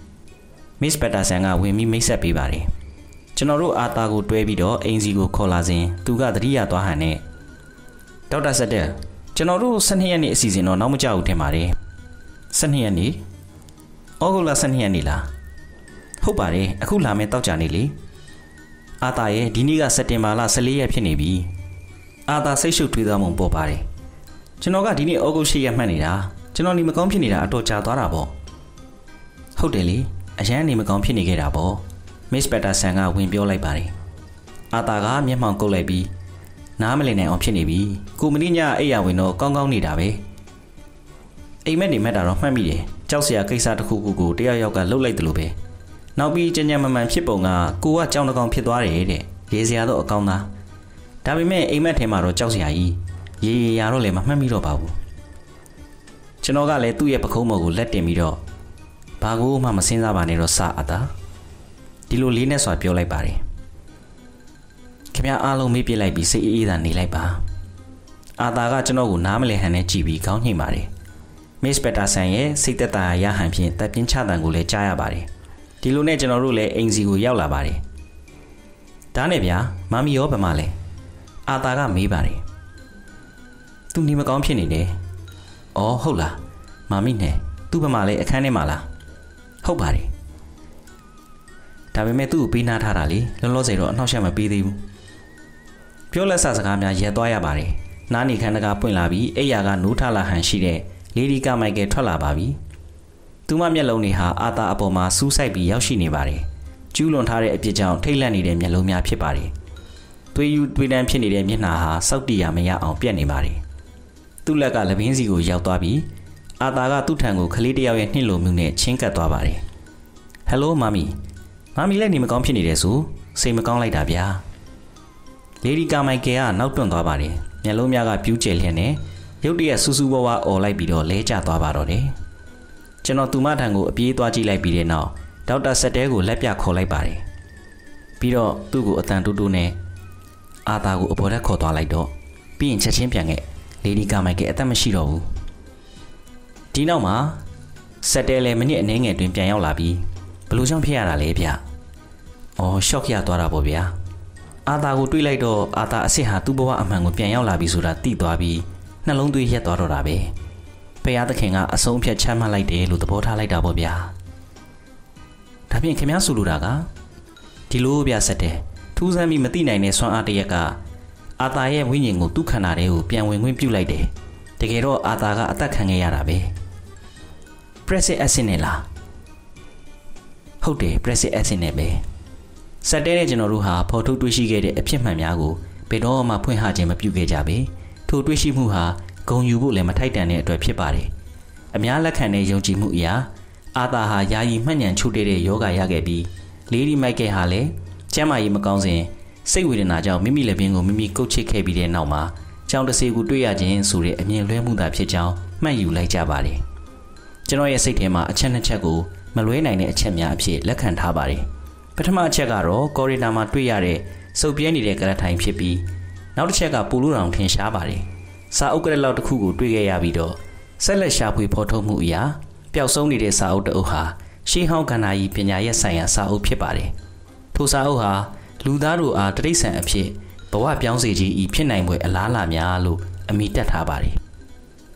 Speaker 1: Miss Patterson ကဝင်ပြီးမိတ်ဆက်ပေးပါတယ်ကျွန်တော်တို့အာတာကိုတွဲပြီးတော့အင်စီကိုခေါ်လာစဉ်သူကသတိရသွားဟန်နဲ့ဒေါက်တာဆက်တဲ့ကျွန်တော်တို့ဆယ်နှစ်ရက်နေ့အစီအစဉ်တော့နောက်မကျဘူးထင်ပါတယ်ဆယ်နှစ်ရက်နေ့ဩဂုတ်လဆယ်နှစ်ရက်နေ့လားဟုတ်ပါတယ်အခုလာမယ့်တောက်ကြနေလေအာတာရဲ့ဒီနေ့ကစက်တင်ဘာလဆယ်လေးရက်ဖြစ်နေပြီအာတာစိတ်ရှုပ်ထွေးသွားမှပေါ်ပါတယ်ကျွန်တော်ကဒီနေ့ဩဂုတ်၈ရက်မှတ်နေတာကျွန်တော်နေမကောင်းဖြစ်နေတာအတော်ကြာသွားတာပေါ့ဟုတ်တယ်လေအရန်နေမကောင်းဖြစ်နေခဲ့တာပေါ့ Miss Patterson ကဝင်ပြောလိုက်ပါတယ်အာတာကမျက်မှောင်ကုပ်လိုက်ပြီးနားမလည်နိုင်အောင်ဖြစ်နေပြီကိုမင်းညအိပ်ရဝင်တော့ကောင်းကောင်းနေတာပဲအိမ်မက်နေမက်တာတော့မှတ်မိတယ်ကြောက်စရာကိစ္စတစ်ခုခုကိုတယောက်ယောက်ကလှုပ်လိုက်တယ်လို့ပဲနောက်ပြီးကြံကြံမမှန်ဖြစ်ပုံကကိုကကြောင်တကောင်ဖြစ်သွားတယ်တဲ့ရေစရာတော့အကောင်းသားဒါပေမဲ့အိမ်မက်ထဲမှာတော့ကြောက်စရာကြီးရေရရတော့လည်းမမှတ်မိတော့ပါဘူးကျွန်တော်ကလည်းသူ့ရဲ့ပခုံးပေါ်ကိုလက်တင်ပြီးတော့ဘာကိုမှမစင်းစားပါနဲ့တော့စအတာဒီလိုလေးနဲ့စွာပြောလိုက်ပါတယ်ခင်ဗျားအားလုံးမေးပြလိုက်ပြီးစိတ်အေးအေးသာနေလိုက်ပါအာတာကကျွန်တော်ကိုနားမလည်ဟန်နဲ့ကြည့်ပြီးခေါင်းညှိပါတယ် Miss Patterson ရဲ့စိတ်သက်သာရဟန်ဖြင့်တပ်ပြင်းချတန်ကိုလည်းကြားရပါတယ်ဒီလိုနဲ့ကျွန်တော်တို့လည်းအိမ်စီကိုရောက်လာပါတယ်ဒါနဲ့ဗျာမမီရောဗမာလဲအာတာကမေးပါတယ်သူနေမကောင်းဖြစ်နေတယ်အော်ဟုတ်လားမမီနဲ့သူ့ဗမာလဲအခန်းထဲမှာလားဟုတ်ပါတယ်ဒါပေမဲ့သူ့ကိုပေးနာထားတာလေလောလောဆယ်တော့အနှောက်အယှက်မပေးသေးဘူးပြောလက်ဆစကားများရက်သွားရပါတယ်နားနေခန်းတကားပွင့်လာပြီးအိယာကနိုးထလာဟန်ရှိတဲ့လေဒီကာမိုက်ကယ်ထွက်လာပါပြီသူမမျက်လုံးတွေဟာအာတာအပေါ်မှာစူးစိုက်ပြီးရောက်ရှိနေပါတယ်ကျူးလွန်ထားတဲ့အပြစ်ကြောင့်ထိတ်လန့်နေတဲ့မျက်လုံးများဖြစ်ပါတယ်သွေးယူသွေးတန်းဖြစ်နေတဲ့မျက်နှာဟာစောက်တီရမရအောင်ပြက်နေပါတယ်သူ့လက်ကလပင်းစီကိုရောက်သွားပြီးအာတာကသူ့ထံကိုခလေးတစ်ယောက်ရဲ့နှိမ့်လိုမှုနဲ့ချင်းကပ်သွားပါတယ်ဟယ်လိုမမီမမီလည်းနေမကောင်းဖြစ်နေတယ်ဆိုစိတ်မကောင်းလိုက်တာဗျာလေဒီကာမိုက်ကယ်ကနောက်တွန့်သွားပါတယ်မျက်လုံးများကပြူးကျဲလျက်နဲ့ရုတ်တရက်စူးစူးဝါးဝါအော်လိုက်ပြီးတော့လဲကျသွားပါတော့တယ်ကျွန်တော်သူမထံကိုအပြေးသွားကြည့်လိုက်ပြီးတဲ့နောက်ဒေါက်တာဆက်တဲကိုလက်ပြခေါ်လိုက်ပါတယ်ပြီးတော့သူ့ကိုအတန်တူတူနဲ့အာတာကိုအပေါ်ထက်ခေါ်သွားလိုက်တော့ပြီးရင်ချက်ချင်းပြန်ခဲ့လေဒီကာမိုက်ကယ်အသက်မရှိတော့ဘူးဒီနောက်မှာဆက်တဲလည်းမိနစ်အနည်းငယ်တွင်ပြန်ရောက်လာပြီးဘလို့ကြောင့်ဖြစ်ရတာလဲဗျ။အော်ရှော့ခရသွားတာပေါ့ဗျာ။အာတာကိုတွေးလိုက်တော့အာတာအစ်စ်ဟာသူ့ဘဝအမှန်ကိုပြန်ရောက်လာပြီဆိုတာသိသွားပြီးနှလုံးသွေးရက်သွားတော့တာပဲ။ဖယားသခင်ကအဆုံးဖြတ်ချမှတ်လိုက်တယ်လို့သဘောထားလိုက်တာပေါ့ဗျာ။ဒါဖြင့်ခင်ဗျားဆိုလိုတာကဒီလိုဗျဆက်တဲ့ထူးဆန်းပြီးမသိနိုင်တဲ့ဆွမ်းအားတရက်ကအာတာရဲ့ဝိညာဉ်ကိုသူ့ခန္ဓာထဲကိုပြန်ဝင်ခွင့်ပြုလိုက်တယ်။တကယ်တော့အာတာကအသက်ခံခဲ့ရတာပဲ။ Prussic acid နဲ့လားဟုတ်တယ် Prussic acid နဲ့ပဲစက်တဲတဲ့ကျွန်တော်တို့ဟာဖော်ထုတ်တွေ့ရှိခဲ့တဲ့အဖြစ်မှန်များကိုဘယ်တော့မှဖွင့်ဟခြင်းမပြုခဲ့ကြပေထိုတွေ့ရှိမှုဟာဂုဏ်ယူဖို့လည်းမထိုက်တန်တဲ့အတွက်ဖြစ်ပါတယ်အများလက်ခံတဲ့ယုံကြည်မှုအရာအာတာဟာယာယီမှတ်ဉဏ်ချုပ်တဲ့ယောဂရခဲ့ပြီးလေဒီမိုက်ကယ်ဟာလည်းကျမ်းမာရေးမကောင်းစဉ်စိတ်ဝေဒနာကြောင့်မိမိလက်ပင်ကိုမိမိကုတ်ချစ်ခဲ့ပြီးတဲ့နောက်မှာကြောင်တစေကိုတွေ့ရခြင်းဆိုတဲ့အမြင်လွဲမှုသာဖြစ်ကြောင်းမှတ်ယူလိုက်ကြပါတယ်ကျွန်တော်ရဲ့စိတ်ထဲမှာအချက်နှစ်ချက်ကိုမလွဲနိုင်တဲ့အချက်များအဖြစ်လက်ခံထားပါတယ်ပထမအချက်ကတော့ကော်ရီနာမှာတွေ့ရတဲ့စုပ်ပြဲနေတဲ့ကရထိုင်ဖြစ်ပြီးနောက်တစ်ချက်ကပူလို့တောင်ထင်ရှားပါတယ်စာအုပ်ကရလောက်တစ်ခုကိုတွေ့ခဲ့ရပြီးတော့ဆက်လက်ရှာဖွေဖော်ထုတ်မှုအရာပျောက်ဆုံးနေတဲ့စာအုပ်တအုပ်ဟာရှေးဟောင်းကဏ္ဍကြီးပညာရပ်ဆိုင်ရာစာအုပ်ဖြစ်ပါတယ်ထိုစာအုပ်ဟာလူသားတို့အားတိရစ္ဆာန်အဖြစ်ဘဝပြောင်းစေခြင်းဤဖြစ်နိုင်ပွဲအလားအလာများလို့အမိတက်ထားပါတယ်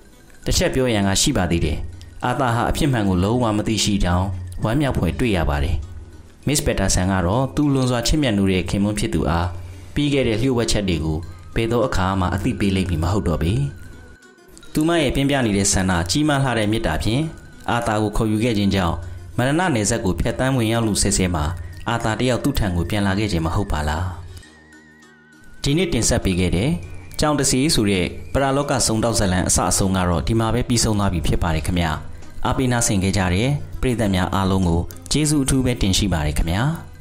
Speaker 1: တစ်ချက်ပြောရန်ကရှိပါသေးတယ်အာသာဟာအဖြစ်မှန်ကိုလုံးဝမသိရှိကြောင်းဝမ်းမြောက်ဖွယ်တွေ့ရပါတယ်မစ္စပက်တာဆန်ကတော့သူ့လွန်စွာချစ်မြတ်နိုးတဲ့ခင်မွန်းဖြစ်သူအားပြီးခဲ့တဲ့လျှို့ဝှက်ချက်တွေကိုဘယ်တော့အခါမှအသိပေးလိမ့်မည်မဟုတ်တော့ပေသူမရဲ့ပြင်းပြနေတဲ့ဆန္ဒကြီးမားလှတဲ့မေတ္တာဖြင့်အာသာကိုခေါ်ယူခဲ့ခြင်းကြောင့်မရဏနယ်စပ်ကိုဖျက်ဆီးဝင်ရောက်လူဆဲဆဲမှာအာသာတယောက်သူ့ထံကိုပြန်လာခဲ့ခြင်းမဟုတ်ပါလားဒီနေ့တင်ဆက်ပေးခဲ့တဲ့ကြောင်တစီဆိုတဲ့ပရာလောကစုံတောက်ဇလံအစအဆုံးကတော့ဒီမှာပဲပြီးဆုံးသွားပြီဖြစ်ပါတယ်ခင်ဗျာအားပေးနာဆင်ခဲ့ကြတဲ့ပရိသတ်များအားလုံးကိုကျေးဇူးအထူးပဲတင်ရှိပါတယ်ခင်ဗျာ